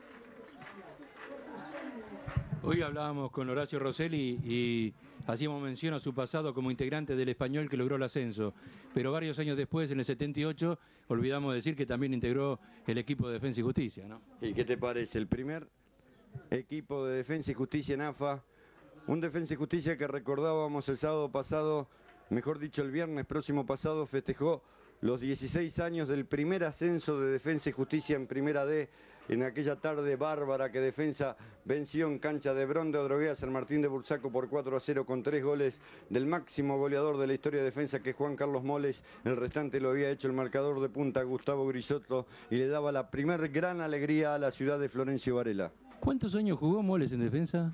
Hoy hablábamos con Horacio Rosselli y hacíamos mención a su pasado como integrante del Español que logró el ascenso, pero varios años después, en el 78, olvidamos decir que también integró el equipo de Defensa y Justicia, ¿no? ¿Y qué te parece? El primer equipo de Defensa y Justicia en AFA. Un Defensa y Justicia que recordábamos el sábado pasado, mejor dicho el viernes próximo pasado, festejó los 16 años del primer ascenso de Defensa y Justicia en Primera D, en aquella tarde bárbara que Defensa venció en cancha de Bronde Odrogué a San Martín de Bursaco por 4-0 con 3 goles del máximo goleador de la historia de Defensa, que es Juan Carlos Moles. El restante lo había hecho el marcador de punta Gustavo Grisotto y le daba la primer gran alegría a la ciudad de Florencio Varela. ¿Cuántos años jugó Moles en Defensa?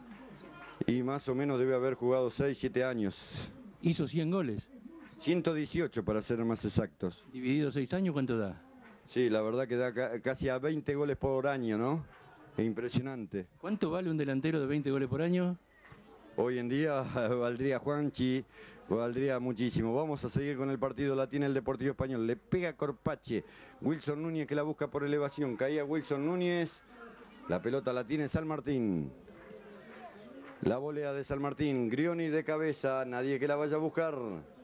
Y más o menos debe haber jugado 6, 7 años. Hizo 100 goles. 118 para ser más exactos. Dividido 6 años, ¿cuánto da? Sí, la verdad que da casi a 20 goles por año, ¿no? Es impresionante. ¿Cuánto vale un delantero de 20 goles por año? Hoy en día valdría Juanchi, valdría muchísimo. Vamos a seguir con el partido, la tiene el Deportivo Español. Le pega Corpache. Wilson Núñez que la busca por elevación. Caía Wilson Núñez. La pelota la tiene San Martín. La volea de San Martín, Grioni de cabeza, nadie que la vaya a buscar.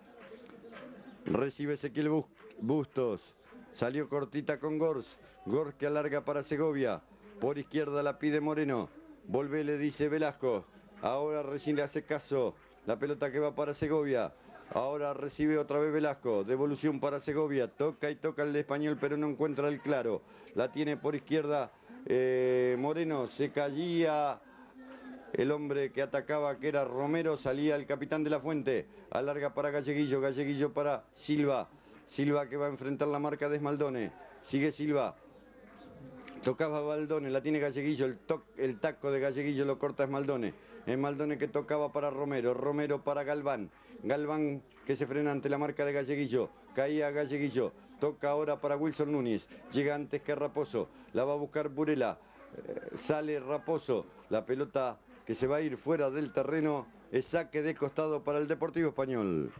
Recibe Ezequiel Bustos, salió cortita con Gors, Gors que alarga para Segovia, por izquierda la pide Moreno, volve le dice Velasco, ahora recién le hace caso, la pelota que va para Segovia, ahora recibe otra vez Velasco, devolución para Segovia, toca y toca el de Español pero no encuentra el claro, la tiene por izquierda Moreno, se caía. El hombre que atacaba, que era Romero, salía el capitán de la Fuente. Alarga para Galleguillo, Galleguillo para Silva. Silva que va a enfrentar la marca de Esmaldone. Sigue Silva. Tocaba Baldone, la tiene Galleguillo. El taco de Galleguillo lo corta Esmaldone. Esmaldone que tocaba para Romero. Romero para Galván. Galván que se frena ante la marca de Galleguillo. Caía Galleguillo. Toca ahora para Wilson Núñez. Llega antes que Raposo. La va a buscar Burela. Sale Raposo. La pelota que se va a ir fuera del terreno, es saque de costado para el Deportivo Español.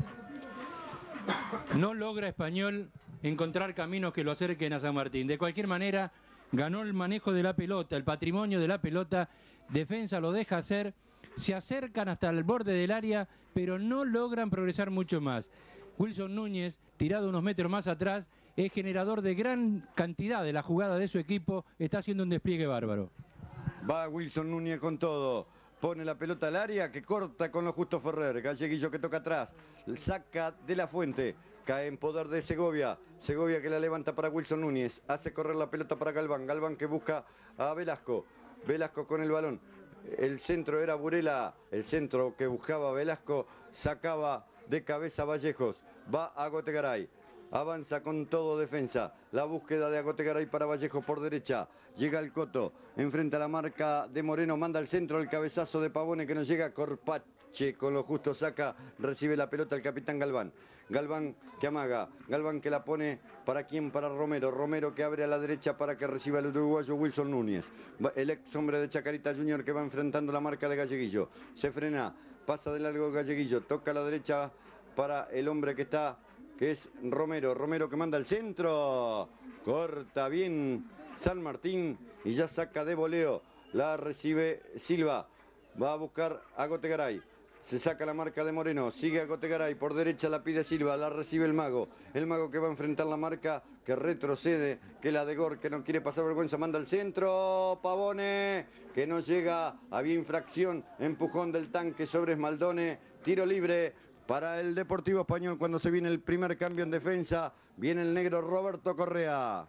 No logra Español encontrar caminos que lo acerquen a San Martín. De cualquier manera, ganó el manejo de la pelota, el patrimonio de la pelota. Defensa lo deja hacer, se acercan hasta el borde del área, pero no logran progresar mucho más. Wilson Núñez, tirado unos metros más atrás, es generador de gran cantidad de la jugada de su equipo, está haciendo un despliegue bárbaro. Va Wilson Núñez con todo. Pone la pelota al área que corta con lo justo Ferrer. Galleguillo que toca atrás. Saca de la Fuente. Cae en poder de Segovia. Segovia que la levanta para Wilson Núñez. Hace correr la pelota para Galván. Galván que busca a Velasco. Velasco con el balón. El centro era Burela. El centro que buscaba Velasco. Sacaba de cabeza Vallejos. Va a Gotegaray. Avanza con todo defensa. La búsqueda de Agotegaray para Vallejo por derecha. Llega el Coto. Enfrenta la marca de Moreno. Manda al centro el cabezazo de Pavone que no llega. Corpache con lo justo saca. Recibe la pelota el capitán Galván. Galván que amaga. Galván que la pone para quién, para Romero. Romero que abre a la derecha para que reciba el uruguayo Wilson Núñez. El ex hombre de Chacarita Junior que va enfrentando la marca de Galleguillo. Se frena. Pasa de largo Galleguillo. Toca a la derecha para el hombre que está, que es Romero. Romero que manda al centro. Corta bien San Martín y ya saca de voleo. La recibe Silva. Va a buscar a Gotegaray. Se saca la marca de Moreno. Sigue a Gotegaray. Por derecha la pide Silva. La recibe el Mago. El Mago que va a enfrentar la marca que retrocede. Que la de Gor que no quiere pasar vergüenza. Manda al centro. Pavone que no llega. Había infracción. Empujón del tanque sobre Esmaldone. Tiro libre para el Deportivo Español cuando se viene el primer cambio en defensa. Viene el negro Roberto Correa.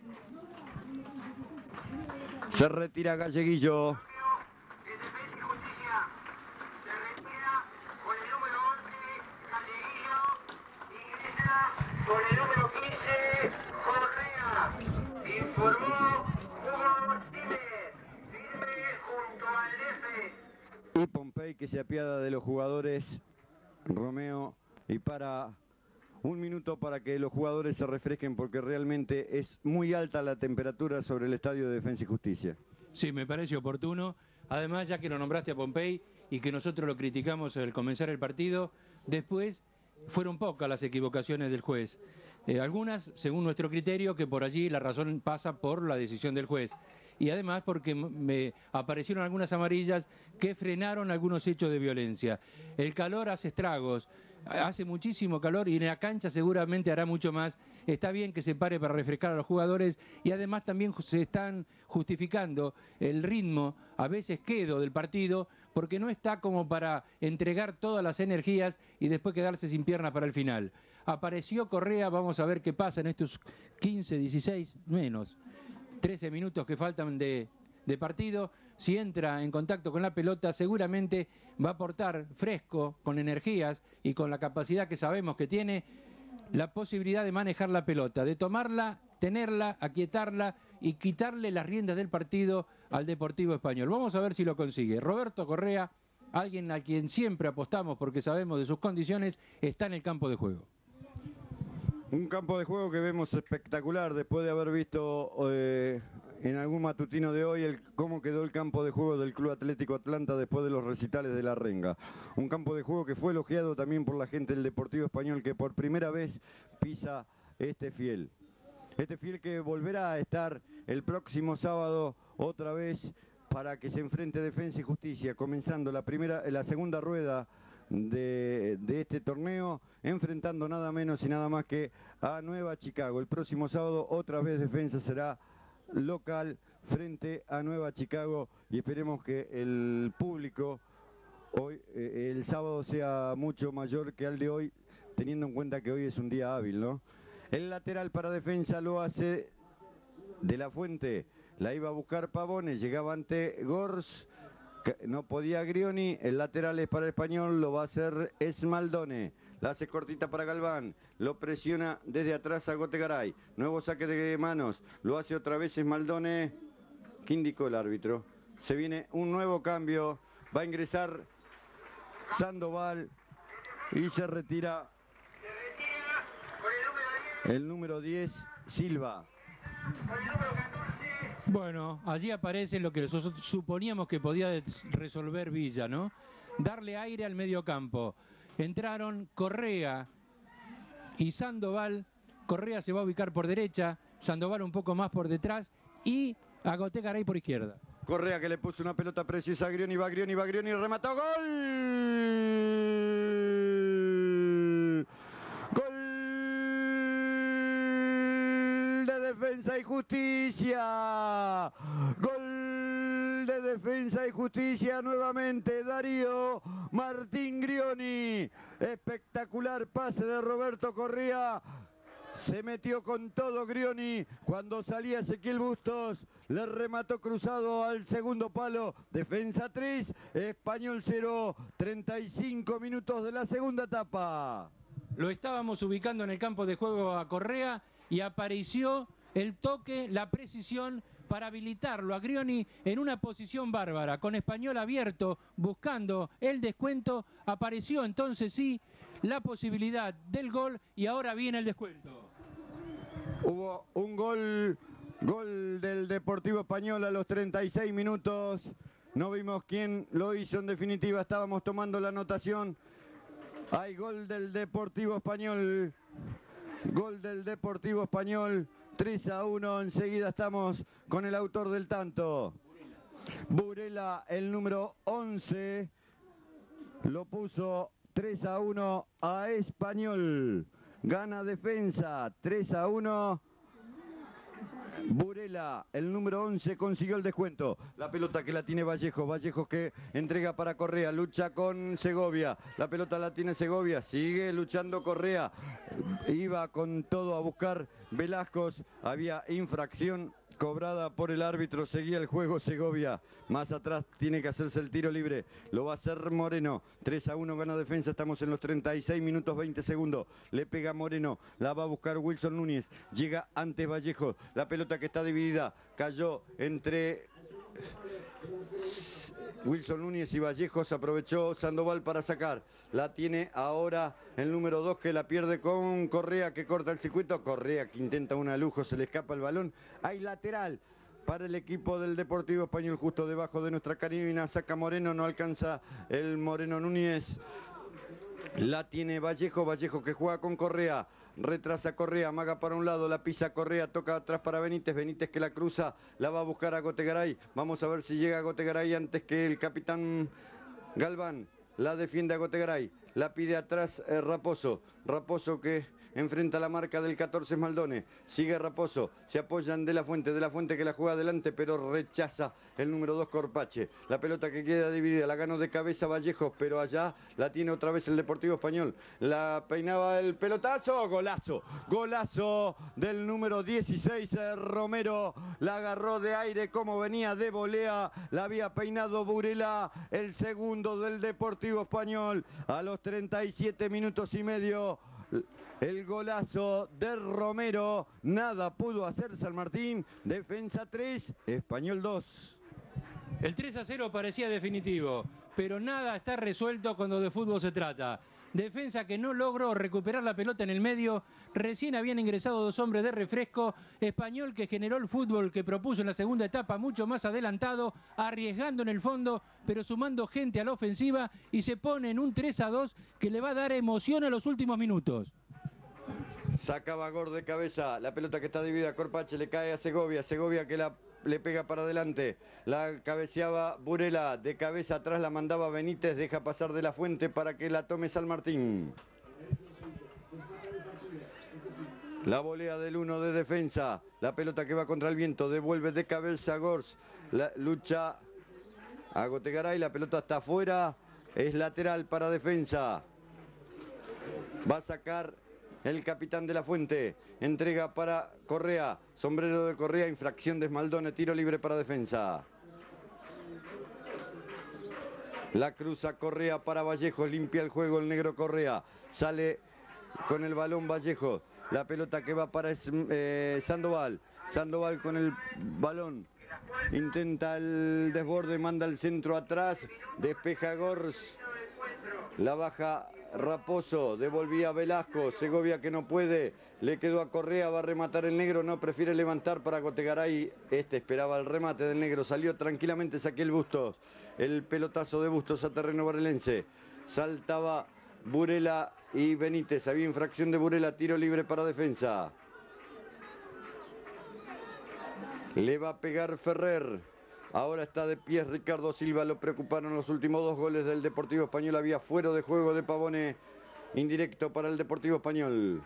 Se retira Galleguillo. Con el número 15, Correa. Informó Hugo Martínez. Firme junto al F. Y Pompey que se apiada de los jugadores. Romeo, y para un minuto para que los jugadores se refresquen porque realmente es muy alta la temperatura sobre el estadio de Defensa y Justicia. Sí, me parece oportuno. Además, ya que lo nombraste a Pompey y que nosotros lo criticamos al comenzar el partido, después fueron pocas las equivocaciones del juez. Algunas, según nuestro criterio, que por allí la razón pasa por la decisión del juez. Y además porque me aparecieron algunas amarillas que frenaron algunos hechos de violencia. El calor hace estragos, hace muchísimo calor y en la cancha seguramente hará mucho más. Está bien que se pare para refrescar a los jugadores y además también se están justificando el ritmo, a veces quedo del partido, porque no está como para entregar todas las energías y después quedarse sin piernas para el final. Apareció Correa, vamos a ver qué pasa en estos 15, 16, menos 13 minutos que faltan de partido. Si entra en contacto con la pelota, seguramente va a aportar fresco, con energías y con la capacidad que sabemos que tiene, la posibilidad de manejar la pelota, de tomarla, tenerla, aquietarla y quitarle las riendas del partido al Deportivo Español. Vamos a ver si lo consigue. Roberto Correa, alguien a quien siempre apostamos porque sabemos de sus condiciones, está en el campo de juego. Un campo de juego que vemos espectacular después de haber visto en algún matutino de hoy cómo quedó el campo de juego del Club Atlético Atlanta después de los recitales de La Renga. Un campo de juego que fue elogiado también por la gente del Deportivo Español que por primera vez pisa este fiel. Este fiel que volverá a estar el próximo sábado otra vez para que se enfrente Defensa y Justicia, comenzando la segunda rueda de este torneo, enfrentando nada menos y nada más que a Nueva Chicago. El próximo sábado otra vez Defensa será local frente a Nueva Chicago y esperemos que el público hoy, el sábado sea mucho mayor que al de hoy, teniendo en cuenta que hoy es un día hábil, ¿no? El lateral para Defensa lo hace De la Fuente, la iba a buscar Pavone, llegaba ante Gors, no podía Grioni, el lateral es para Español, lo va a hacer Esmaldone. La hace cortita para Galván, lo presiona desde atrás a Gotegaray. Nuevo saque de manos, lo hace otra vez Esmaldone. ¿Qué indicó el árbitro? Se viene un nuevo cambio, va a ingresar Sandoval y se retira el número 10, Silva. Bueno, allí aparece lo que nosotros suponíamos que podía resolver Villa, ¿no? Darle aire al medio campo. Entraron Correa y Sandoval. Correa se va a ubicar por derecha, Sandoval un poco más por detrás y a Gotegaray por izquierda. Correa que le puso una pelota preciosa a Grioni, va Grioni, remató, ¡gol! Defensa y Justicia. Gol de Defensa y Justicia nuevamente. Darío Martín Grioni. Espectacular pase de Roberto Correa. Se metió con todo Grioni. Cuando salía Ezequiel Bustos, le remató cruzado al segundo palo. Defensa 3, Español 0. 35 minutos de la segunda etapa. Lo estábamos ubicando en el campo de juego a Correa y apareció el toque, la precisión para habilitarlo a Grioni en una posición bárbara, con Español abierto, buscando el descuento. Apareció entonces sí la posibilidad del gol y ahora viene el descuento. Hubo un gol del Deportivo Español a los 36 minutos. No vimos quién lo hizo en definitiva, estábamos tomando la anotación. Hay gol del Deportivo Español. Gol del Deportivo Español. 3-1. Enseguida estamos con el autor del tanto. Burela, el número 11. Lo puso 3-1 a Español. Gana Defensa. 3-1. Burela, el número 11, consiguió el descuento. La pelota que la tiene Vallejos. Vallejos que entrega para Correa. Lucha con Segovia. La pelota la tiene Segovia. Sigue luchando Correa. Iba con todo a buscar Velascos. Había infracción cobrada por el árbitro. Seguía el juego Segovia. Más atrás tiene que hacerse el tiro libre. Lo va a hacer Moreno. 3-1 gana Defensa. Estamos en los 36 minutos 20 segundos. Le pega Moreno. La va a buscar Wilson Núñez. Llega antes Vallejos. La pelota que está dividida. Cayó entre Wilson Núñez y Vallejos. Aprovechó Sandoval para sacar. La tiene ahora el número 2 que la pierde con Correa, que corta el circuito. Correa que intenta una lujo. Se le escapa el balón. Hay lateral para el equipo del Deportivo Español, justo debajo de nuestra carabina. Saca Moreno, no alcanza el Moreno Núñez. La tiene Vallejo, Vallejo que juega con Correa. Retrasa Correa, amaga para un lado, la pisa Correa, toca atrás para Benítez. Benítez que la cruza, la va a buscar a Gotegaray. Vamos a ver si llega a Gotegaray antes que el capitán Galván. La defiende a Gotegaray. La pide atrás Raposo. Raposo que enfrenta la marca del 14 Maldone. Sigue Raposo. Se apoyan de la Fuente que la juega adelante, pero rechaza el número 2 Corpache. La pelota que queda dividida, la ganó de cabeza Vallejos, pero allá la tiene otra vez el Deportivo Español. La peinaba el pelotazo, golazo. Golazo del número 16 Romero. La agarró de aire como venía de volea. La había peinado Burela, el segundo del Deportivo Español. A los 37 minutos y medio. El golazo de Romero. Nada pudo hacer San Martín. Defensa 3, Español 2. El 3-0 parecía definitivo, pero nada está resuelto cuando de fútbol se trata. Defensa que no logró recuperar la pelota en el medio. Recién habían ingresado 2 hombres de refresco. Español que generó el fútbol que propuso en la segunda etapa mucho más adelantado, arriesgando en el fondo, pero sumando gente a la ofensiva y se pone en un 3-2 que le va a dar emoción a los últimos minutos. Sacaba Gor de cabeza. La pelota que está dividida. Corpache le cae a Segovia. Segovia que le pega para adelante. La cabeceaba Burela. De cabeza atrás la mandaba Benítez. Deja pasar de la Fuente para que la tome San Martín. La volea del 1 de Defensa. La pelota que va contra el viento. Devuelve de cabeza Gors. La lucha a Gotegaray. La pelota está afuera. Es lateral para Defensa. Va a sacar el capitán de la Fuente. Entrega para Correa. Sombrero de Correa. Infracción de Esmaldone. Tiro libre para Defensa. La cruza Correa para Vallejos. Limpia el juego el negro Correa. Sale con el balón Vallejos. La pelota que va para Sandoval. Sandoval con el balón. Intenta el desborde. Manda el centro atrás. Despeja Gors. La baja Raposo, devolvía Velasco, Segovia que no puede, le quedó a Correa, va a rematar el negro, no, prefiere levantar para Gotegaray, esperaba el remate del negro, salió tranquilamente Saquiel Bustos, el pelotazo de Bustos a terreno barelense, saltaba Burela y Benítez, había infracción de Burela, tiro libre para Defensa. Le va a pegar Ferrer. Ahora está de pie Ricardo Silva, lo preocuparon los últimos 2 goles del Deportivo Español. Había fuera de juego de Pavone, indirecto para el Deportivo Español.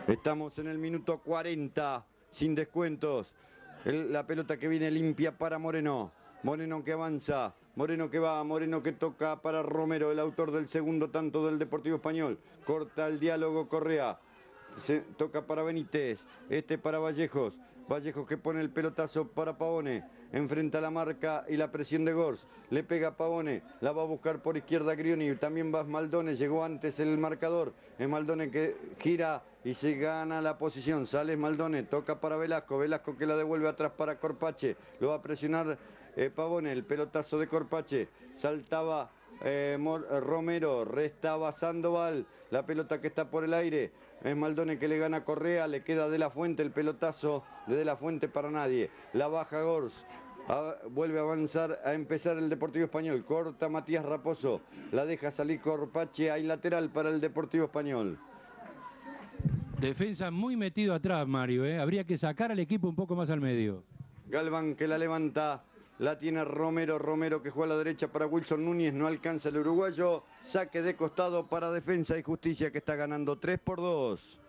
Estamos en el minuto 40, sin descuentos. La pelota que viene limpia para Moreno. Moreno que avanza, Moreno que va, Moreno que toca para Romero, el autor del segundo tanto del Deportivo Español. Corta el diálogo Correa. Se toca para Benítez, para Vallejos. Vallejos que pone el pelotazo para Pavone. Enfrenta la marca y la presión de Gors. Le pega a Pavone, la va a buscar por izquierda Grioni. También va Smaldone, llegó antes el marcador. Smaldone que gira y se gana la posición. Sale Smaldone, toca para Velasco. Velasco que la devuelve atrás para Corpache. Lo va a presionar Pavone, el pelotazo de Corpache. Saltaba Romero, restaba Sandoval. La pelota que está por el aire. Es Maldone que le gana a Correa, le queda De La Fuente, el pelotazo de De La Fuente para nadie. La baja Gors, vuelve a avanzar, a empezar el Deportivo Español. Corta Matías Raposo, la deja salir Corpache, hay lateral para el Deportivo Español. Defensa muy metido atrás, Mario, ¿eh? Habría que sacar al equipo un poco más al medio. Galván que la levanta. La tiene Romero, Romero que juega a la derecha para Wilson Núñez, no alcanza el uruguayo. Saque de costado para Defensa y Justicia que está ganando 3-2.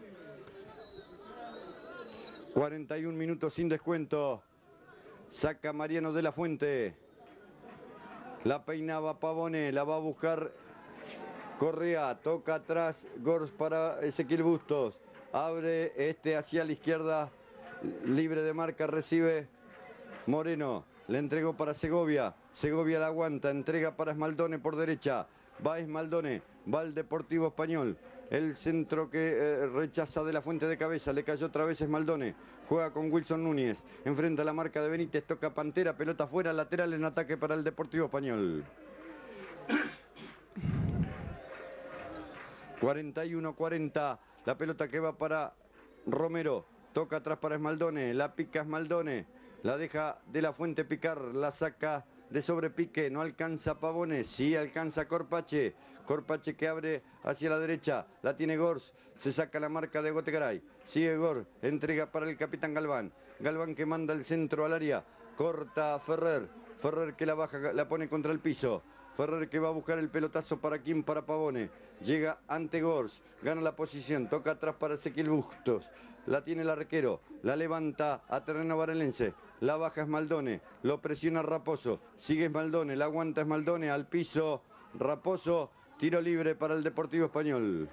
41 minutos sin descuento. Saca Mariano de la Fuente. La peinaba Pavone, la va a buscar Correa. Toca atrás Gors para Ezequiel Bustos. Abre hacia la izquierda, libre de marca, recibe Moreno. Le entregó para Segovia. Segovia la aguanta. Entrega para Smaldone por derecha. Va Smaldone. Va el Deportivo Español. El centro que rechaza De La Fuente de cabeza. Le cayó otra vez Smaldone. Juega con Wilson Núñez. Enfrenta la marca de Benítez. Toca Pantera. Pelota fuera. Lateral en ataque para el Deportivo Español. 41-40. La pelota que va para Romero. Toca atrás para Smaldone. La pica Smaldone. La deja De La Fuente picar, la saca de sobrepique, no alcanza Pavone, sí alcanza Corpache. Corpache que abre hacia la derecha, la tiene Gors, se saca la marca de Gotegaray. Sigue Gors, entrega para el capitán Galván. Galván que manda el centro al área, corta Ferrer. Ferrer que la baja, la pone contra el piso. Ferrer que va a buscar el pelotazo para quién, para Pavone. Llega ante Gors, gana la posición, toca atrás para Ezequiel Bustos. La tiene el arquero, la levanta a terreno varelense. La baja Smaldone, lo presiona Raposo, sigue Smaldone, la aguanta Smaldone al piso, Raposo, tiro libre para el Deportivo Español.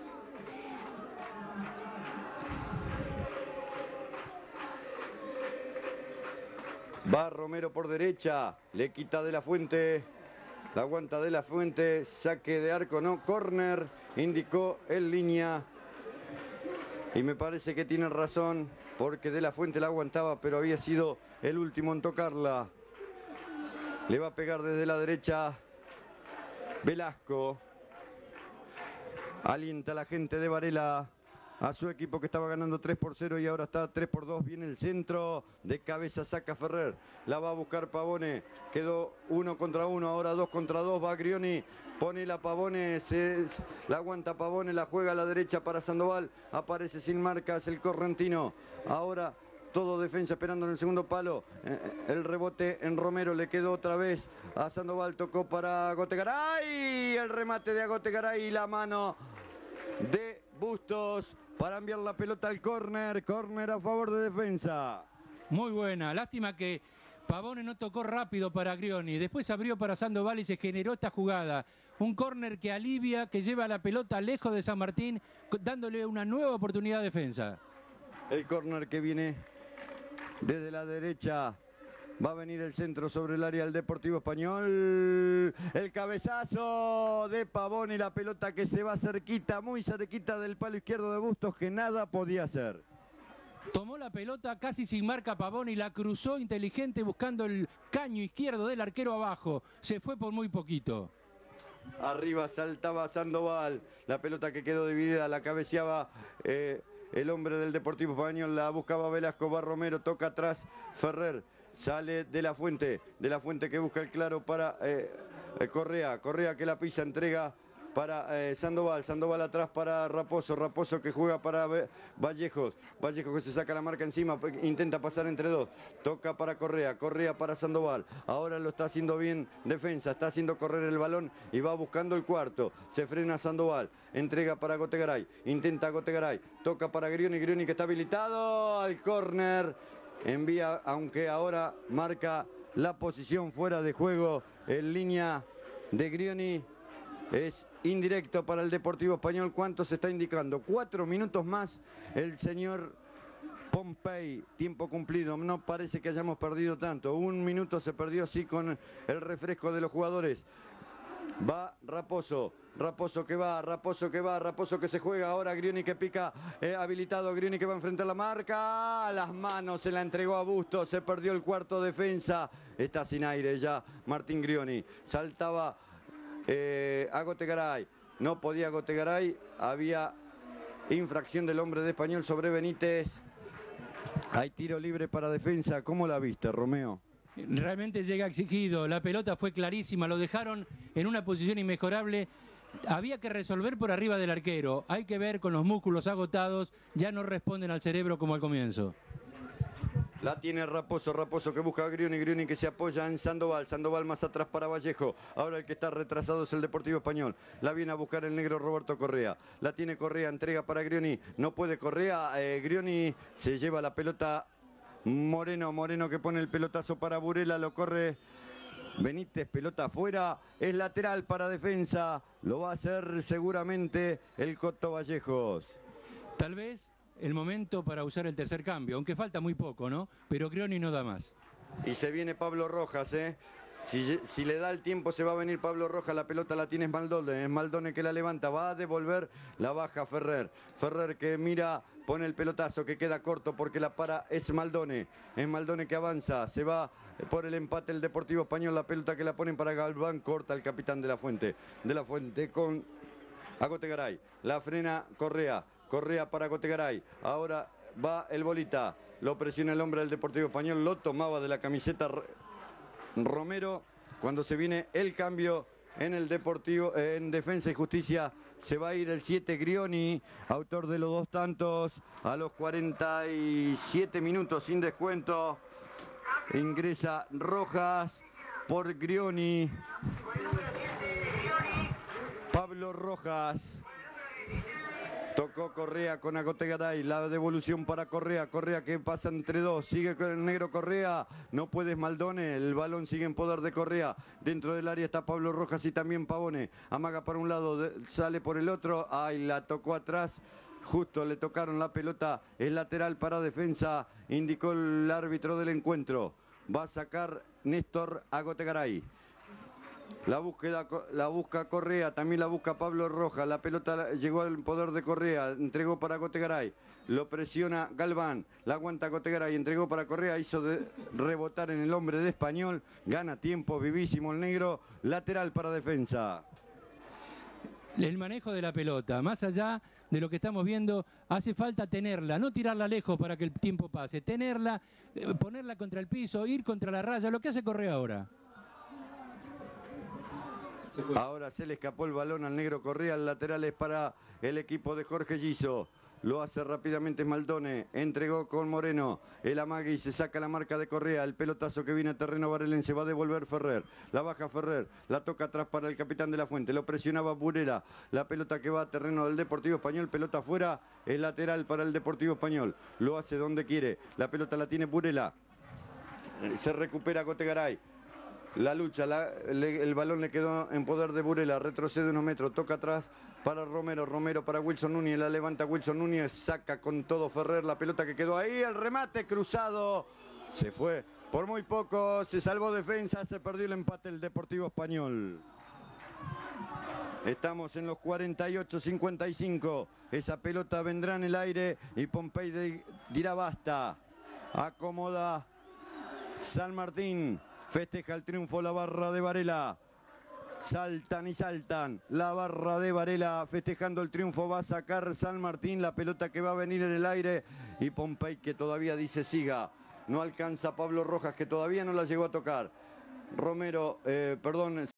Va Romero por derecha, le quita De La Fuente, la aguanta De La Fuente, saque de arco, no, córner, indicó en línea. Y me parece que tiene razón, porque De La Fuente la aguantaba, pero había sido el último en tocarla. Le va a pegar desde la derecha Velasco. Alienta a la gente de Varela a su equipo que estaba ganando 3-0 y ahora está 3-2. Viene el centro, de cabeza saca Ferrer. La va a buscar Pavone. Quedó 1 contra 1, ahora 2 contra 2. Va Grioni, pone la Pavone, la aguanta Pavone, la juega a la derecha para Sandoval. Aparece sin marcas el correntino. Ahora todo Defensa esperando en el segundo palo. El rebote en Romero le quedó otra vez a Sandoval. Tocó para Gotegaray. El remate de Gotegaray y la mano de Bustos para enviar la pelota al córner. Córner a favor de Defensa. Muy buena. Lástima que Pavone no tocó rápido para Grioni. Después abrió para Sandoval y se generó esta jugada. Un córner que alivia, que lleva la pelota lejos de San Martín, dándole una nueva oportunidad a Defensa. El córner que viene desde la derecha. Va a venir el centro sobre el área del Deportivo Español. El cabezazo de Pavone y la pelota que se va cerquita, muy cerquita del palo izquierdo de Bustos, que nada podía hacer. Tomó la pelota casi sin marca Pavone y la cruzó inteligente buscando el caño izquierdo del arquero abajo. Se fue por muy poquito. Arriba saltaba Sandoval. La pelota que quedó dividida la cabeceaba el hombre del Deportivo Español. La buscaba Velasco, va Romero, toca atrás Ferrer. Sale De La Fuente que busca el claro para Correa. Correa que la pisa, entrega para Sandoval. Sandoval atrás para Raposo. Raposo que juega para Vallejos. Vallejos que se saca la marca encima. Intenta pasar entre dos. Toca para Correa. Correa para Sandoval. Ahora lo está haciendo bien defensa. Está haciendo correr el balón y va buscando el cuarto. Se frena Sandoval. Entrega para Gotegaray. Intenta Gotegaray. Toca para Grioni. Grioni que está habilitado al córner. Envía, aunque ahora marca la posición fuera de juego en línea de Grioni. Es indirecto para el Deportivo Español. ¿Cuánto se está indicando? 4 minutos más el señor Pompey. Tiempo cumplido. No parece que hayamos perdido tanto. 1 minuto se perdió, sí, con el refresco de los jugadores. Va Raposo. Raposo que va, Raposo que va, Raposo que se juega ahora, Grioni que pica, habilitado, Grioni que va a enfrentar la marca, las manos se la entregó a Busto, se perdió el cuarto defensa, está sin aire ya Martín Grioni, saltaba a Gotegaray, no podía Gotegaray, había infracción del hombre de Español sobre Benítez, hay tiro libre para defensa. ¿Cómo la viste, Romeo? Realmente llega exigido, la pelota fue clarísima, lo dejaron en una posición inmejorable. Había que resolver por arriba del arquero. Hay que ver con los músculos agotados, ya no responden al cerebro como al comienzo. La tiene Raposo, Raposo que busca a Grioni, Grioni que se apoya en Sandoval, Sandoval más atrás para Vallejo. Ahora el que está retrasado es el Deportivo Español. La viene a buscar el negro Roberto Correa. La tiene Correa, entrega para Grioni. No puede Correa, Grioni se lleva la pelota. Moreno, Moreno que pone el pelotazo para Burela, lo corre Benítez, pelota afuera, es lateral para defensa, lo va a hacer seguramente el Coto Vallejos. Tal vez el momento para usar el tercer cambio, aunque falta muy poco, ¿no? Pero Grioni no da más. Y se viene Pablo Rojas, ¿eh? Si le da el tiempo se va a venir Pablo Rojas, la pelota la tiene Maldone, es Maldone que la levanta, va a devolver, la baja Ferrer. Ferrer que mira, pone el pelotazo que queda corto porque la para es Maldone que avanza, se va por el empate el Deportivo Español, la pelota que la ponen para Galván, corta el capitán de la Fuente con Gotegaray, la frena Correa, Correa para Gotegaray, ahora va el Bolita, lo presiona el hombre del Deportivo Español, lo tomaba de la camiseta Romero. Cuando se viene el cambio en el Deportivo, en Defensa y Justicia, se va a ir el 7 Grioni, autor de los 2 tantos, a los 47 minutos sin descuento. Ingresa Rojas por Grioni. Pablo Rojas. Tocó Correa con Gotegaray, la devolución para Correa, Correa que pasa entre dos, sigue con el negro Correa, no puede Maldone, el balón sigue en poder de Correa, dentro del área está Pablo Rojas y también Pavone, amaga para un lado, sale por el otro, ay, la tocó atrás, justo le tocaron la pelota, es lateral para defensa, indicó el árbitro del encuentro, va a sacar Néstor a Gotegaray. La busca Correa, también la busca Pablo Rojas, la pelota llegó al poder de Correa, entregó para Gotegaray, lo presiona Galván, la aguanta Gotegaray, entregó para Correa, hizo rebotar en el hombre de Español, gana tiempo, vivísimo el negro, lateral para defensa. El manejo de la pelota, más allá de lo que estamos viendo, hace falta tenerla, no tirarla lejos para que el tiempo pase, tenerla, ponerla contra el piso, ir contra la raya, lo que hace Correa ahora. Ahora se le escapó el balón al negro Correa, el lateral es para el equipo de Jorge Giso. Lo hace rápidamente Maldone, entregó con Moreno, el amague y se saca la marca de Correa, el pelotazo que viene a terreno varelense, va a devolver Ferrer, la baja Ferrer, la toca atrás para el capitán de la Fuente, lo presionaba Burela, la pelota que va a terreno del Deportivo Español, pelota afuera, es lateral para el Deportivo Español, lo hace donde quiere, la pelota la tiene Burela, se recupera Gotegaray. La lucha, el balón le quedó en poder de Burela, retrocede unos metros, toca atrás para Romero, Romero para Wilson Núñez, la levanta Wilson Núñez, saca con todo Ferrer la pelota que quedó ahí, el remate cruzado, se fue por muy poco, se salvó defensa, se perdió el empate el Deportivo Español. Estamos en los 48-55, esa pelota vendrá en el aire y Pompey dirá basta, acomoda San Martín. Festeja el triunfo la barra de Varela. Saltan y saltan. La barra de Varela festejando el triunfo. Va a sacar San Martín la pelota que va a venir en el aire. Y Pompey que todavía dice siga. No alcanza Pablo Rojas que todavía no la llegó a tocar. Romero, perdón.